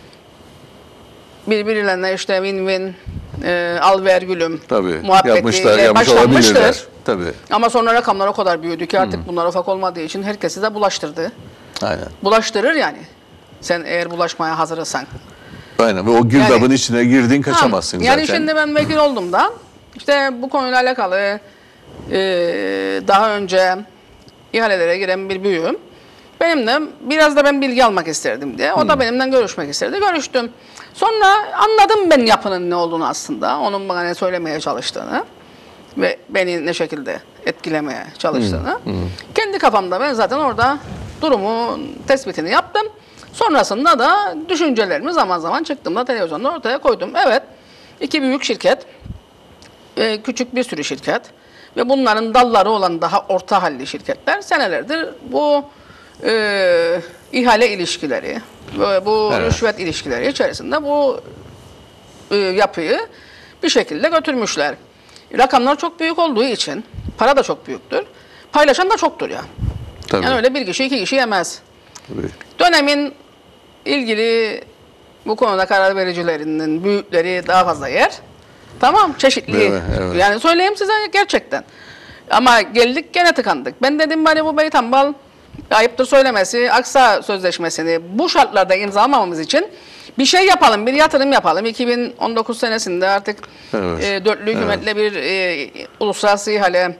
birbirlerine işte win-win e, al ver gülüm Tabii. muhabbeti Yapmışlar, e, yapmış başlanmıştır. olabilirler. Tabii. Ama sonra rakamlar o kadar büyüdü ki artık bunlar ufak olmadığı için herkesi de bulaştırdı. Aynen. Bulaştırır yani. Sen eğer bulaşmaya hazırsan. Aynen. Ve o girdabın Yani- içine girdin kaçamazsın yani zaten. şimdi ben vekil oldum da işte bu konuyla alakalı e, daha önce ihalelere giren bir büyüğüm. Benim de biraz da ben bilgi almak isterdim diye. O da benimle görüşmek istedi. Görüştüm. Sonra anladım ben yapının ne olduğunu aslında. Onun bana ne söylemeye çalıştığını ve beni ne şekilde etkilemeye çalıştığını. Kendi kafamda ben zaten orada durumun tespitini yaptım. Sonrasında da düşüncelerimi zaman zaman çıktığımda televizyonda ortaya koydum. Evet, iki büyük şirket, e, küçük bir sürü şirket ve bunların dalları olan daha orta halli şirketler senelerdir bu e, ihale ilişkileri ve bu Evet. rüşvet ilişkileri içerisinde bu e, yapıyı bir şekilde götürmüşler. Rakamlar çok büyük olduğu için para da çok büyüktür. Paylaşan da çoktur ya. Tabii. Yani öyle bir kişi iki kişi yemez. Tabii. Dönemin ilgili bu konuda karar vericilerinin büyükleri daha fazla yer. Tamam, çeşitli. Evet, evet. Yani söyleyeyim size gerçekten. Ama geldik gene tıkandık. Ben dedim bari bu Beytambal ayıptır söylemesi, Aksa Sözleşmesi'ni bu şartlarda imzalamamamız için bir şey yapalım, bir yatırım yapalım. iki bin on dokuz senesinde artık Evet. e, dörtlü hükümetle bir e, uluslararası ihale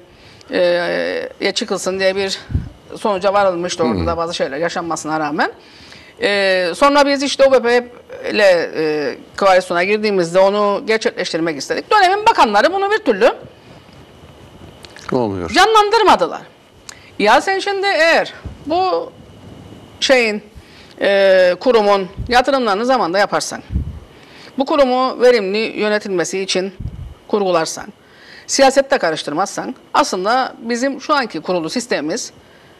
e, çıkılsın diye bir sonuca varılmıştı orada da bazı şeyler yaşanmasına rağmen. E, sonra biz işte O B P ile e, koalisyona girdiğimizde onu gerçekleştirmek istedik. Dönemin bakanları bunu bir türlü Olmuyor. Canlandırmadılar. Ya sen şimdi eğer bu şeyin e, kurumun yatırımlarını zamanında yaparsan, bu kurumu verimli yönetilmesi için kurgularsan, siyasette karıştırmazsan, aslında bizim şu anki kurulu sistemimiz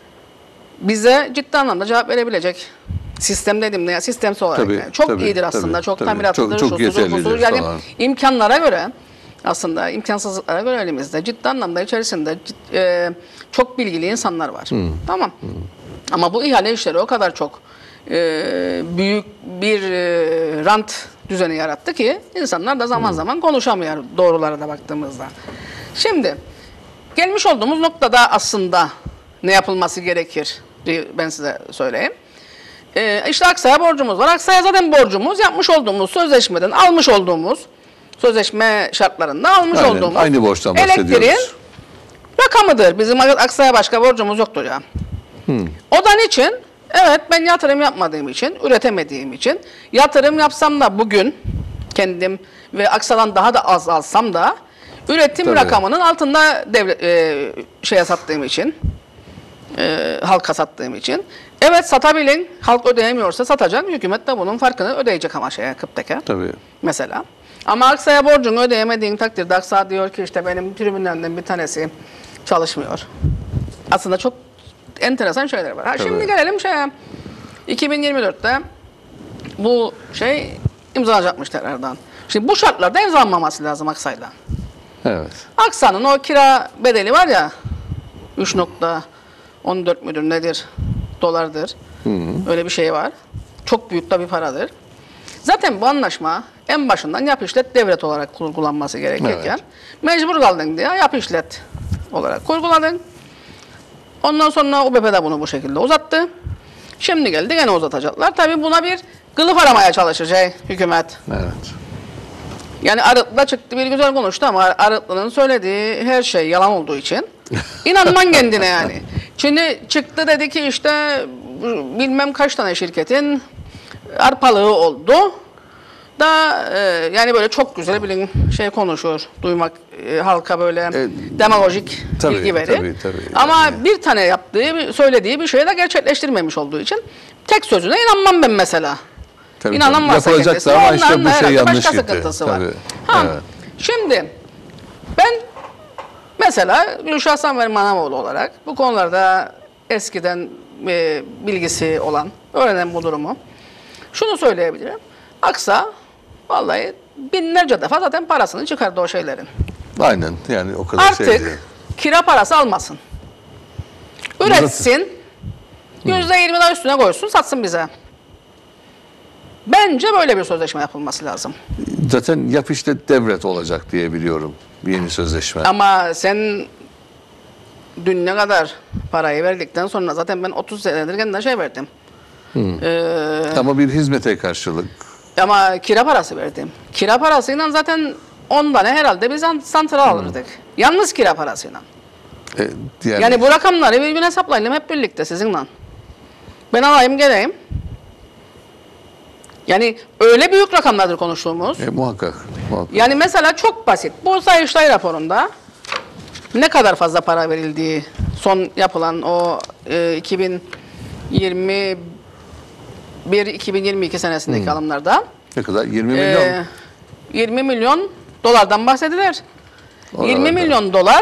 bize ciddi anlamda cevap verebilecek sistem dedim ya, sistemsel olarak. Tabii, yani. Çok tabii, iyidir aslında, tabii, çok tabii. tamiratlıdır, Çok, çok şusudur, busudur. Yani falan. imkanlara göre, aslında imkansızlıklara göre elimizde ciddi anlamda içerisinde cid- e, çok bilgili insanlar var. Hmm. Tamam. Hmm. Ama bu ihale işleri o kadar çok e, büyük bir e, rant düzeni yarattı ki insanlar da zaman hmm. zaman konuşamıyor doğrulara da baktığımızda. Şimdi gelmiş olduğumuz noktada aslında ne yapılması gerekir ben size söyleyeyim. Ee, işte Aksa'ya borcumuz var. Aksa'ya zaten borcumuz yapmış olduğumuz sözleşmeden almış olduğumuz sözleşme şartlarında almış Aynen, olduğumuz aynı borçtan bahsediyoruz. elektriğin rakamıdır. Bizim Aksa'ya başka borcumuz yoktur ya. Hmm. O da niçin? Evet, ben yatırım yapmadığım için, üretemediğim için, yatırım yapsam da bugün kendim ve Aksa'dan daha da az alsam da üretim Tabii. rakamının altında devlet, e, şeye sattığım için, e, halka sattığım için. Evet, satabilin, halk ödeyemiyorsa satacak, hükümet de bunun farkını ödeyecek ama şeye, Kıptek'e. Tabii. Mesela. Ama Aksa'ya borcunu ödeyemediğin takdirde Aksa diyor ki işte benim tribünlerimden bir tanesi çalışmıyor. Aslında çok enteresan şeyler var. Ha, şimdi gelelim şeye. iki bin yirmi dörtte bu şey imzalanacakmış tekrardan. Şimdi bu şartlarda imzalanmaması lazım Aksa'yla. Evet. Aksa'nın o kira bedeli var ya, üç nokta on dört müdür nedir? Dolardır. Hı hı. Öyle bir şey var. Çok büyük de bir paradır. Zaten bu anlaşma en başından yap işlet devlet olarak kurgulanması gerekirken evet. mecbur kaldın diye yap işlet olarak kurguladın. Ondan sonra U B P de bunu bu şekilde uzattı. Şimdi geldi gene uzatacaklar. Tabii buna bir kılıf aramaya çalışacak hükümet. Evet. Yani Arıtlı çıktı bir güzel konuştu ama Arıtlı'nın söylediği her şey yalan olduğu için inanman kendine yani. Şimdi çıktı dedi ki işte bilmem kaç tane şirketin arpalığı oldu da e, yani böyle çok güzel bilin şey konuşur, duymak e, halka böyle e, demagojik tabii, bilgi verir. Tabii, tabii, ama yani. Bir tane yaptığı, söylediği bir şeyi de gerçekleştirmemiş olduğu için tek sözüne inanmam ben mesela. Tabii, İnanan varsa yapılacak ama işte bu şey yanlış başka gitti. Sıkıntısı tabii. var. Ha, evet. Şimdi ben mesela Gülşah Samver Manavoğlu olarak bu konularda eskiden e, bilgisi olan, öğrenen bu durumu şunu söyleyebilirim. Aksa vallahi binlerce defa zaten parasını çıkardı o şeylerin. Aynen yani o kadar Artık şey değil. kira parası almasın. Üretsin. Yüzde yirmi daha üstüne koysun, satsın bize. Bence böyle bir sözleşme yapılması lazım. Zaten yap işlet devlet olacak diye biliyorum yeni sözleşme. Ama sen dün ne kadar parayı verdikten sonra zaten ben otuz senedir kendine şey verdim. Hmm. Ee, ama bir hizmete karşılık. Ama kira parası verdim. Kira parasıyla zaten on tane herhalde biz santral hmm. alırdık. Yalnız kira parasıyla. E, yani, yani bu rakamları bir gün hesaplayalım hep birlikte sizinle. Ben alayım geleyim. Yani öyle büyük rakamlardır konuştuğumuz. E, muhakkak, muhakkak. Yani mesela çok basit. Bu Sayıştay raporunda ne kadar fazla para verildiği son yapılan o e, iki bin yirmi bir iki bin yirmi iki senesindeki hmm. alımlarda. Ne kadar? yirmi milyon. E, yirmi milyon dolardan bahsedilir. Oralarda. yirmi milyon dolar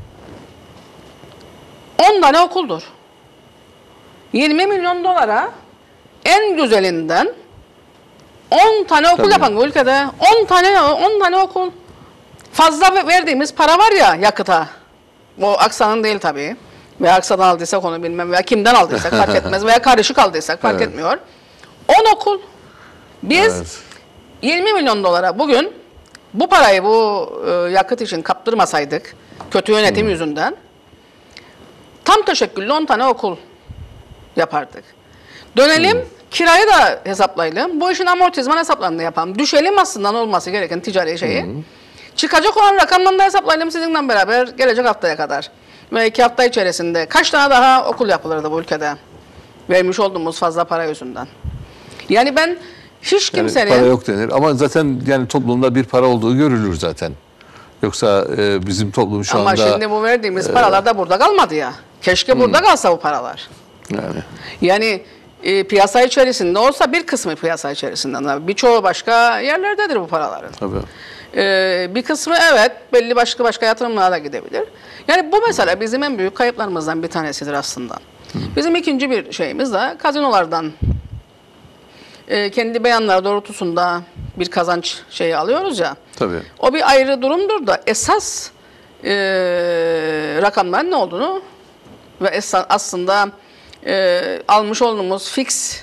on tane okuldur. yirmi milyon dolara en güzelinden on tane okul Tabii. yapan bu ülkede on tane on tane okul. Fazla verdiğimiz para var ya yakıta. O Aksa'nın değil tabii. Veya Aksa'dan aldıysak onu bilmem veya kimden aldıysak fark etmez veya karışık aldıysak fark evet. etmiyor. on okul. Biz evet. yirmi milyon dolara bugün bu parayı bu e, yakıt için kaptırmasaydık kötü yönetim hmm. yüzünden tam teşekküllü on tane okul yapardık. Dönelim hmm. kirayı da hesaplayalım. Bu işin amortizman hesaplarını yapalım. Düşelim aslında olması gereken ticari şeyi. Hmm. Çıkacak olan rakamdan da hesaplayalım sizinle beraber gelecek haftaya kadar. Ve iki hafta içerisinde kaç tane daha okul yapılırdı bu ülkede? Vermiş olduğumuz fazla para yüzünden. Yani ben hiç kimsenin... Yani para yok denir ama zaten yani toplumda bir para olduğu görülür zaten. Yoksa e, bizim toplum şu Ama anda... Ama şimdi bu verdiğimiz e, paralar da burada kalmadı ya. Keşke hmm. burada kalsa bu paralar. Yani... Yani e, piyasa içerisinde olsa bir kısmı piyasa içerisinden. Birçoğu başka yerlerdedir bu paraların. Tabii. E, bir kısmı evet belli başka başka yatırımlara gidebilir. Yani bu mesela bizim en büyük kayıplarımızdan bir tanesidir aslında. Hı. Bizim ikinci bir şeyimiz de kazinolardan e, kendi beyanları doğrultusunda bir kazanç şeyi alıyoruz ya. Tabii. O bir ayrı durumdur da esas e, rakamların ne olduğunu ve esas aslında e, almış olduğumuz fix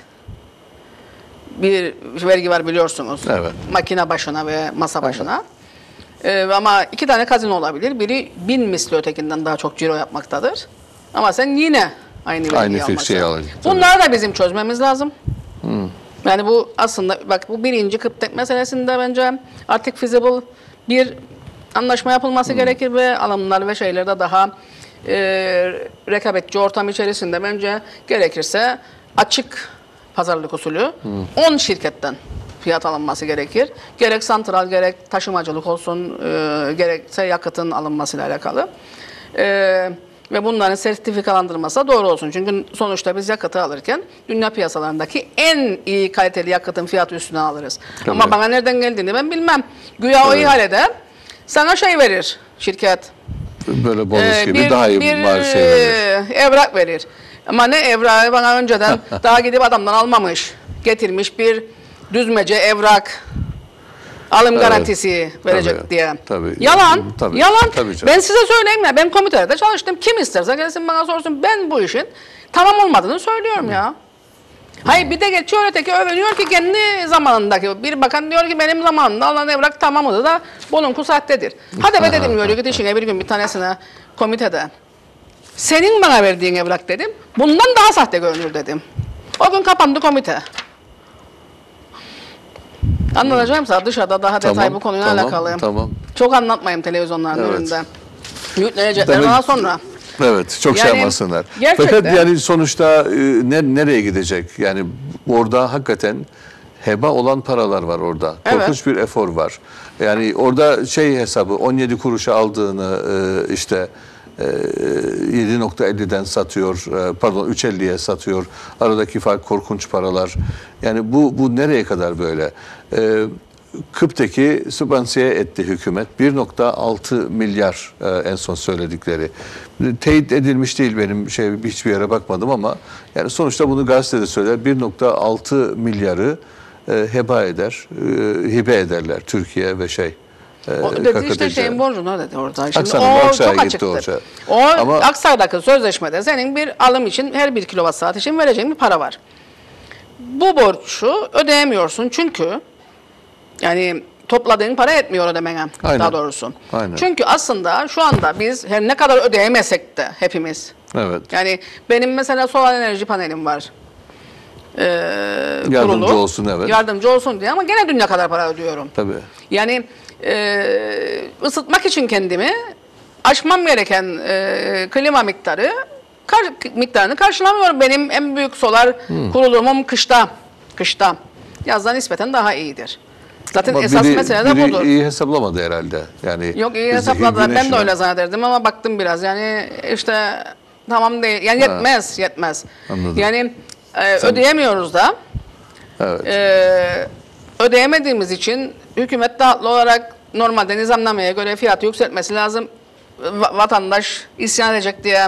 bir vergi var biliyorsunuz. Evet. Makine başına ve masa başına. Evet. Ee, ama iki tane kazino olabilir. Biri bin misli ötekinden daha çok ciro yapmaktadır. Ama sen yine aynı vergiyi aynı fix şeyi alacaksın. Bunları da bizim çözmemiz lazım. Hmm. Yani bu aslında bak bu birinci kıptek meselesinde bence artık feasible bir anlaşma yapılması hmm. gerekir ve alımlar ve şeylerde daha e, rekabetçi ortam içerisinde bence gerekirse açık pazarlık usulü on hmm. şirketten fiyat alınması gerekir. Gerek santral, gerek taşımacılık olsun, e, gerekse yakıtın alınmasıyla alakalı. E, ve bunların sertifikalandırılması da doğru olsun. Çünkü sonuçta biz yakıtı alırken dünya piyasalarındaki en iyi kaliteli yakıtın fiyatı üstüne alırız. Tabii. Ama bana nereden geldiğini ben bilmem. Güya evet. o ihalede sana şey verir şirket. Böyle bonus e, gibi bir, daha iyi bir bir şey verir. E, evrak verir. Ama ne evrağı bana önceden daha gidip adamdan almamış, getirmiş bir düzmece evrak, alım evet, garantisi verecek tabii, diye. Tabii, yalan, tabii, yalan. Tabii ben size söyleyeyim ya, ben komitede çalıştım. Kim isterse gelsin bana sorsun. Ben bu işin tamam olmadığını söylüyorum ya. Hayır bir de geçiyor öteki övünüyor ki kendi zamanındaki bir bakan diyor ki benim zamanımda alınan evrak tamamıdır da bulunku sahtedir. Hadi be dedim yürü git işine bir gün bir tanesine komitede. Senin bana verdiğin evrak dedim. Bundan daha sahte görünür dedim. O gün kapandı komite. Anlatacağım sana dışarıda daha tamam, detay bu konuyla tamam, alakalı. Tamam. Çok anlatmayayım televizyonların evet. önünde. Yüklenecekler daha sonra. Evet, çok yani, şey yapmasınlar. Gerçekten. Fakat yani sonuçta ne, nereye gidecek? Yani orada hakikaten heba olan paralar var orada. Korkunç evet. bir efor var. Yani orada şey hesabı on yedi kuruşa aldığını işte yedi nokta elliden satıyor, pardon üç elliye satıyor. Aradaki fark korkunç paralar. Yani bu bu nereye kadar böyle? Kıp'taki sübvansiye etti hükümet. bir nokta altı milyar en son söyledikleri. Teyit edilmiş değil benim şey hiçbir yere bakmadım ama yani sonuçta bunu gazetede söyler. bir nokta altı milyarı heba eder, hibe ederler Türkiye ve şey. O dedi işte şeyin borcunu dedi orada. Şimdi Aksan'ın o Aksaray'a çok gitti açıktı. O, Ama Aksaray'daki sözleşmede senin bir alım için her bir kilowatt saat için vereceğin bir para var. Bu borcu ödeyemiyorsun çünkü yani topladığın para yetmiyor ödemene daha doğrusu. Aynen. Çünkü aslında şu anda biz her ne kadar ödeyemesek de hepimiz. Evet. Yani benim mesela solar enerji panelim var. Ee, yardımcı kurulu. olsun evet. Yardımcı olsun diye ama gene dünya kadar para ödüyorum. Tabii. Yani e, ısıtmak için kendimi aşmam gereken e, klima miktarı kar, miktarını karşılamıyorum. Benim en büyük solar hmm. kurulumum kışta. Kışta. Yazdan nispeten daha iyidir. Zaten ama esas biri, mesele de biri budur. iyi hesaplamadı herhalde. Yani yok iyi hesapladı. Ben de öyle zannederdim ama baktım biraz. Yani işte tamam değil. Yani yetmez, ha. yetmez. Anladım. Yani e, ödeyemiyoruz da. Evet. E, ödeyemediğimiz için hükümet de haklı olarak normalde nizamnameye göre fiyatı yükseltmesi lazım. Vatandaş isyan edecek diye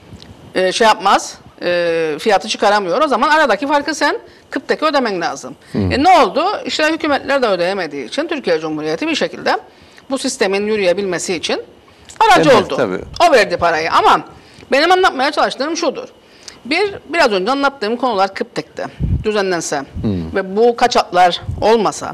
e, şey yapmaz. E, fiyatı çıkaramıyor. O zaman aradaki farkı sen Kıp'taki ödemen lazım. E, ne oldu? İşte hükümetler de ödeyemediği için Türkiye Cumhuriyeti bir şekilde bu sistemin yürüyebilmesi için aracı evet, oldu. Tabii. O verdi parayı ama benim anlatmaya çalıştığım şudur. Bir, biraz önce anlattığım konular Kıp'tekte düzenlense hmm. ve bu kaçaklar olmasa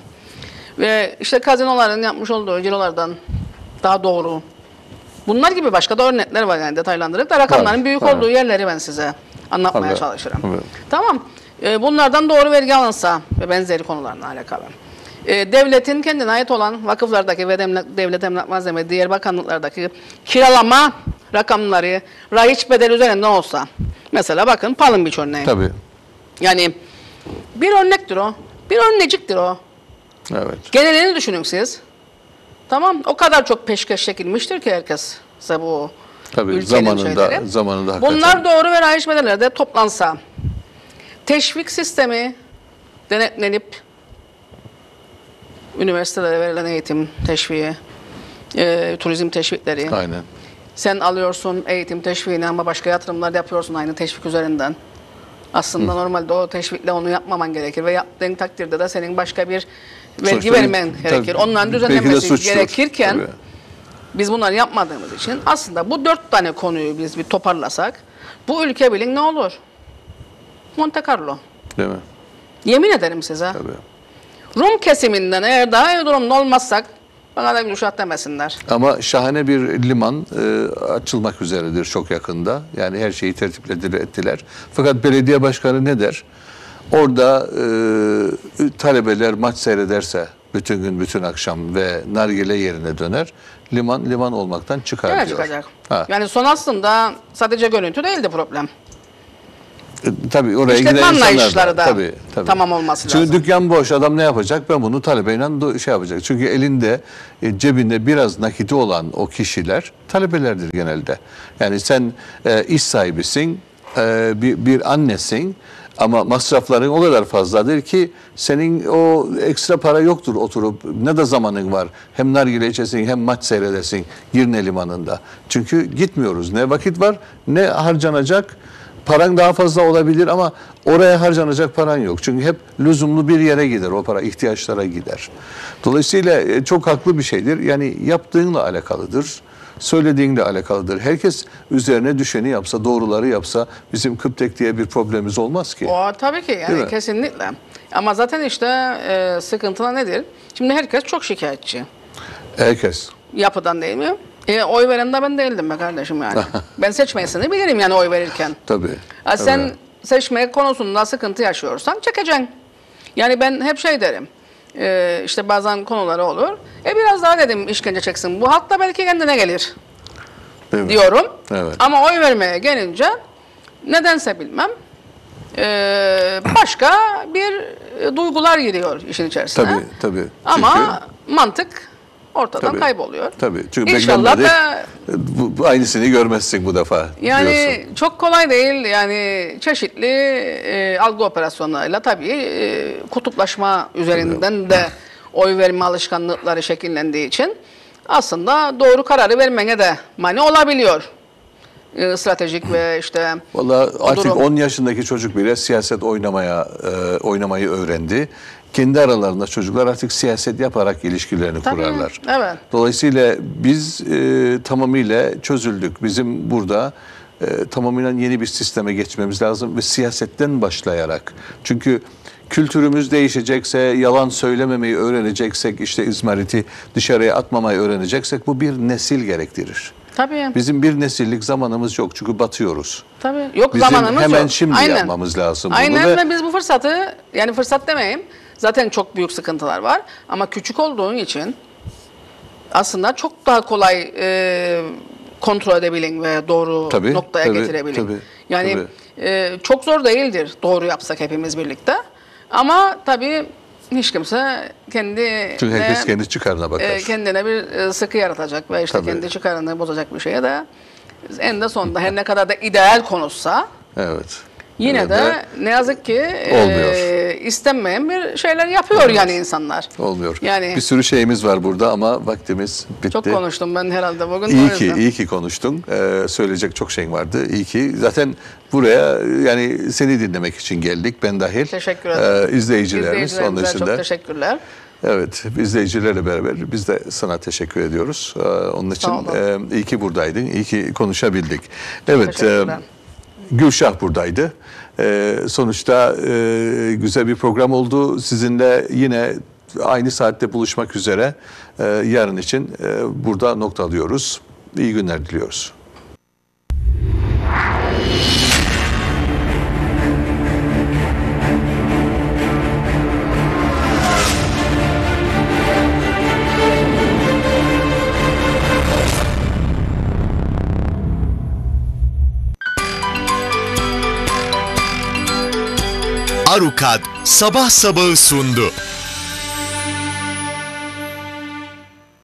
ve işte kazinoların yapmış olduğu cirolardan daha doğru. Bunlar gibi başka da örnekler var yani detaylandırıp da rakamların evet, büyük evet. olduğu yerleri ben size anlatmaya evet, çalışırım. Evet. Tamam. Ee, bunlardan doğru vergi alınsa ve benzeri konularla alakalı. Ee, devletin kendine ait olan vakıflardaki ve devlet emlak malzeme diğer bakanlıklardaki kiralama rakamları raiç bedel üzerinden olsa. Mesela bakın Palm Beach örneği. Tabii. Yani bir örnektir o. Bir örneciktir o. Evet. Genelini düşünün siz. Tamam, o kadar çok peşkeş çekilmiştir ki herkes bu Tabii ülkenin zamanında şeyleri. zamanında hakikaten. Bunlar doğru ve raiç bedellerde toplansa, teşvik sistemi denetlenip, üniversitelere verilen eğitim teşviği, e, turizm teşvikleri. Aynen. Sen alıyorsun eğitim teşviğini ama başka yatırımlar yapıyorsun aynı teşvik üzerinden. Aslında Hı. normalde o teşvikle onu yapmaman gerekir ve yaptığın takdirde de senin başka bir vergi Sonuçta, vermen gerekir. tabii, Onların belki de düzenlenmesi suçtur. gerekirken Tabii. biz bunları yapmadığımız için aslında bu dört tane konuyu biz bir toparlasak bu ülke bilin ne olur? Monte Carlo. Değil mi? Yemin ederim size. Tabii. Rum kesiminden eğer daha iyi durumda olmazsak bana da Gülşah demesinler. Ama şahane bir liman e, açılmak üzeredir çok yakında. Yani her şeyi tertiplediler, ettiler. Fakat belediye başkanı ne der? Orada e, talebeler maç seyrederse bütün gün, bütün akşam ve nargile yerine döner. Liman liman olmaktan çıkar Gene diyor. çıkacak. Ha. Yani son aslında sadece görüntü değildi problem. E, tabii oraya İşletme giden insanlar anlayışları da tabii, tabii. tamam olması Çünkü lazım. dükkan boş, adam ne yapacak? Ben bunu talebeyle do- şey yapacak. Çünkü elinde, e, cebinde biraz nakiti olan o kişiler talebelerdir genelde. Yani sen e, iş sahibisin, e, bir, bir annesin ama masrafların o kadar fazladır ki senin o ekstra para yoktur oturup. Ne de zamanın var. Hem nargile içesin hem maç seyredesin Girne Limanı'nda. Çünkü gitmiyoruz. Ne vakit var ne harcanacak. Paran daha fazla olabilir ama oraya harcanacak paran yok. Çünkü hep lüzumlu bir yere gider. O para ihtiyaçlara gider. Dolayısıyla çok haklı bir şeydir. Yani yaptığınla alakalıdır. Söylediğinle alakalıdır. Herkes üzerine düşeni yapsa, doğruları yapsa bizim Kıptek diye bir problemimiz olmaz ki. O tabii ki yani kesinlikle. Ama zaten işte e, sıkıntılar nedir? Şimdi herkes çok şikayetçi. Herkes. Yapıdan değil mi? E, oy veren de ben değildim be kardeşim yani. Ben seçmeyesini bilirim yani oy verirken. Tabii. Ha, sen tabii. seçme konusunda sıkıntı yaşıyorsan çekeceksin. Yani ben hep şey derim. E, işte bazen konuları olur. E biraz daha dedim işkence çeksin. Bu halk da belki kendine gelir. Değil mi? Diyorum. Evet. Ama oy vermeye gelince nedense bilmem. E, başka bir e, duygular giriyor işin içerisine. Tabii, tabii. Ama Çünkü, mantık ortadan tabii, kayboluyor. Tabii. Çünkü İnşallah beklenmedik, da bu, bu aynısını görmezsin bu defa. yani diyorsun. çok kolay değil. Yani çeşitli e, algı operasyonlarıyla tabii e, kutuplaşma üzerinden de oy verme alışkanlıkları şekillendiği için aslında doğru kararı vermene de mani olabiliyor. E, stratejik ve işte Vallahi artık durum. on yaşındaki çocuk bile siyaset oynamaya e, oynamayı öğrendi. Kendi aralarında çocuklar artık siyaset yaparak ilişkilerini Tabii, kurarlar. evet. Dolayısıyla biz e, tamamıyla çözüldük. Bizim burada e, tamamıyla yeni bir sisteme geçmemiz lazım ve siyasetten başlayarak. Çünkü kültürümüz değişecekse, yalan söylememeyi öğreneceksek, işte izmariti dışarıya atmamayı öğreneceksek bu bir nesil gerektirir. Tabii. Bizim bir nesillik zamanımız yok çünkü batıyoruz. Tabii. Yok Bizim zamanımız hemen yok. şimdi Aynen. yapmamız lazım bunu. Aynen ve ve biz bu fırsatı, yani fırsat demeyeyim, zaten çok büyük sıkıntılar var ama küçük olduğun için aslında çok daha kolay e, kontrol edebilin ve doğru Tabii, noktaya tabii, getirebilin. tabii, yani tabii. E, çok zor değildir doğru yapsak hepimiz birlikte ama tabii hiç kimse kendi Çünkü herkes kendi çıkarına bakar. e, kendine bir e, sıkı yaratacak ve işte Tabii. kendi çıkarını bozacak bir şeye de en de sonunda her ne kadar da ideal konuşsa Evet. yine Evet, de ne yazık ki Olmuyor. e, istenmeyen bir şeyler yapıyor yani insanlar. Olmuyor. Yani bir sürü şeyimiz var burada ama vaktimiz bitti. çok konuştum ben herhalde bugün. İyi o ki, yüzden. iyi ki konuştun. Ee, söyleyecek çok şeyin vardı. İyi ki. Zaten buraya yani seni dinlemek için geldik. Ben dahil. Teşekkür ederim. Ee, izleyicilerimiz onun İzleyicilerimize dışında. çok teşekkürler. Evet, izleyicilerle beraber biz de sana teşekkür ediyoruz. Ee, onun için e, iyi ki buradaydın, iyi ki konuşabildik. Evet, e, Teşekkürler. Gülşah buradaydı. E, sonuçta e, güzel bir program oldu. Sizinle yine aynı saatte buluşmak üzere e, yarın için e, burada noktalıyoruz. İyi günler diliyoruz. Arukad sabah sabahı sundu.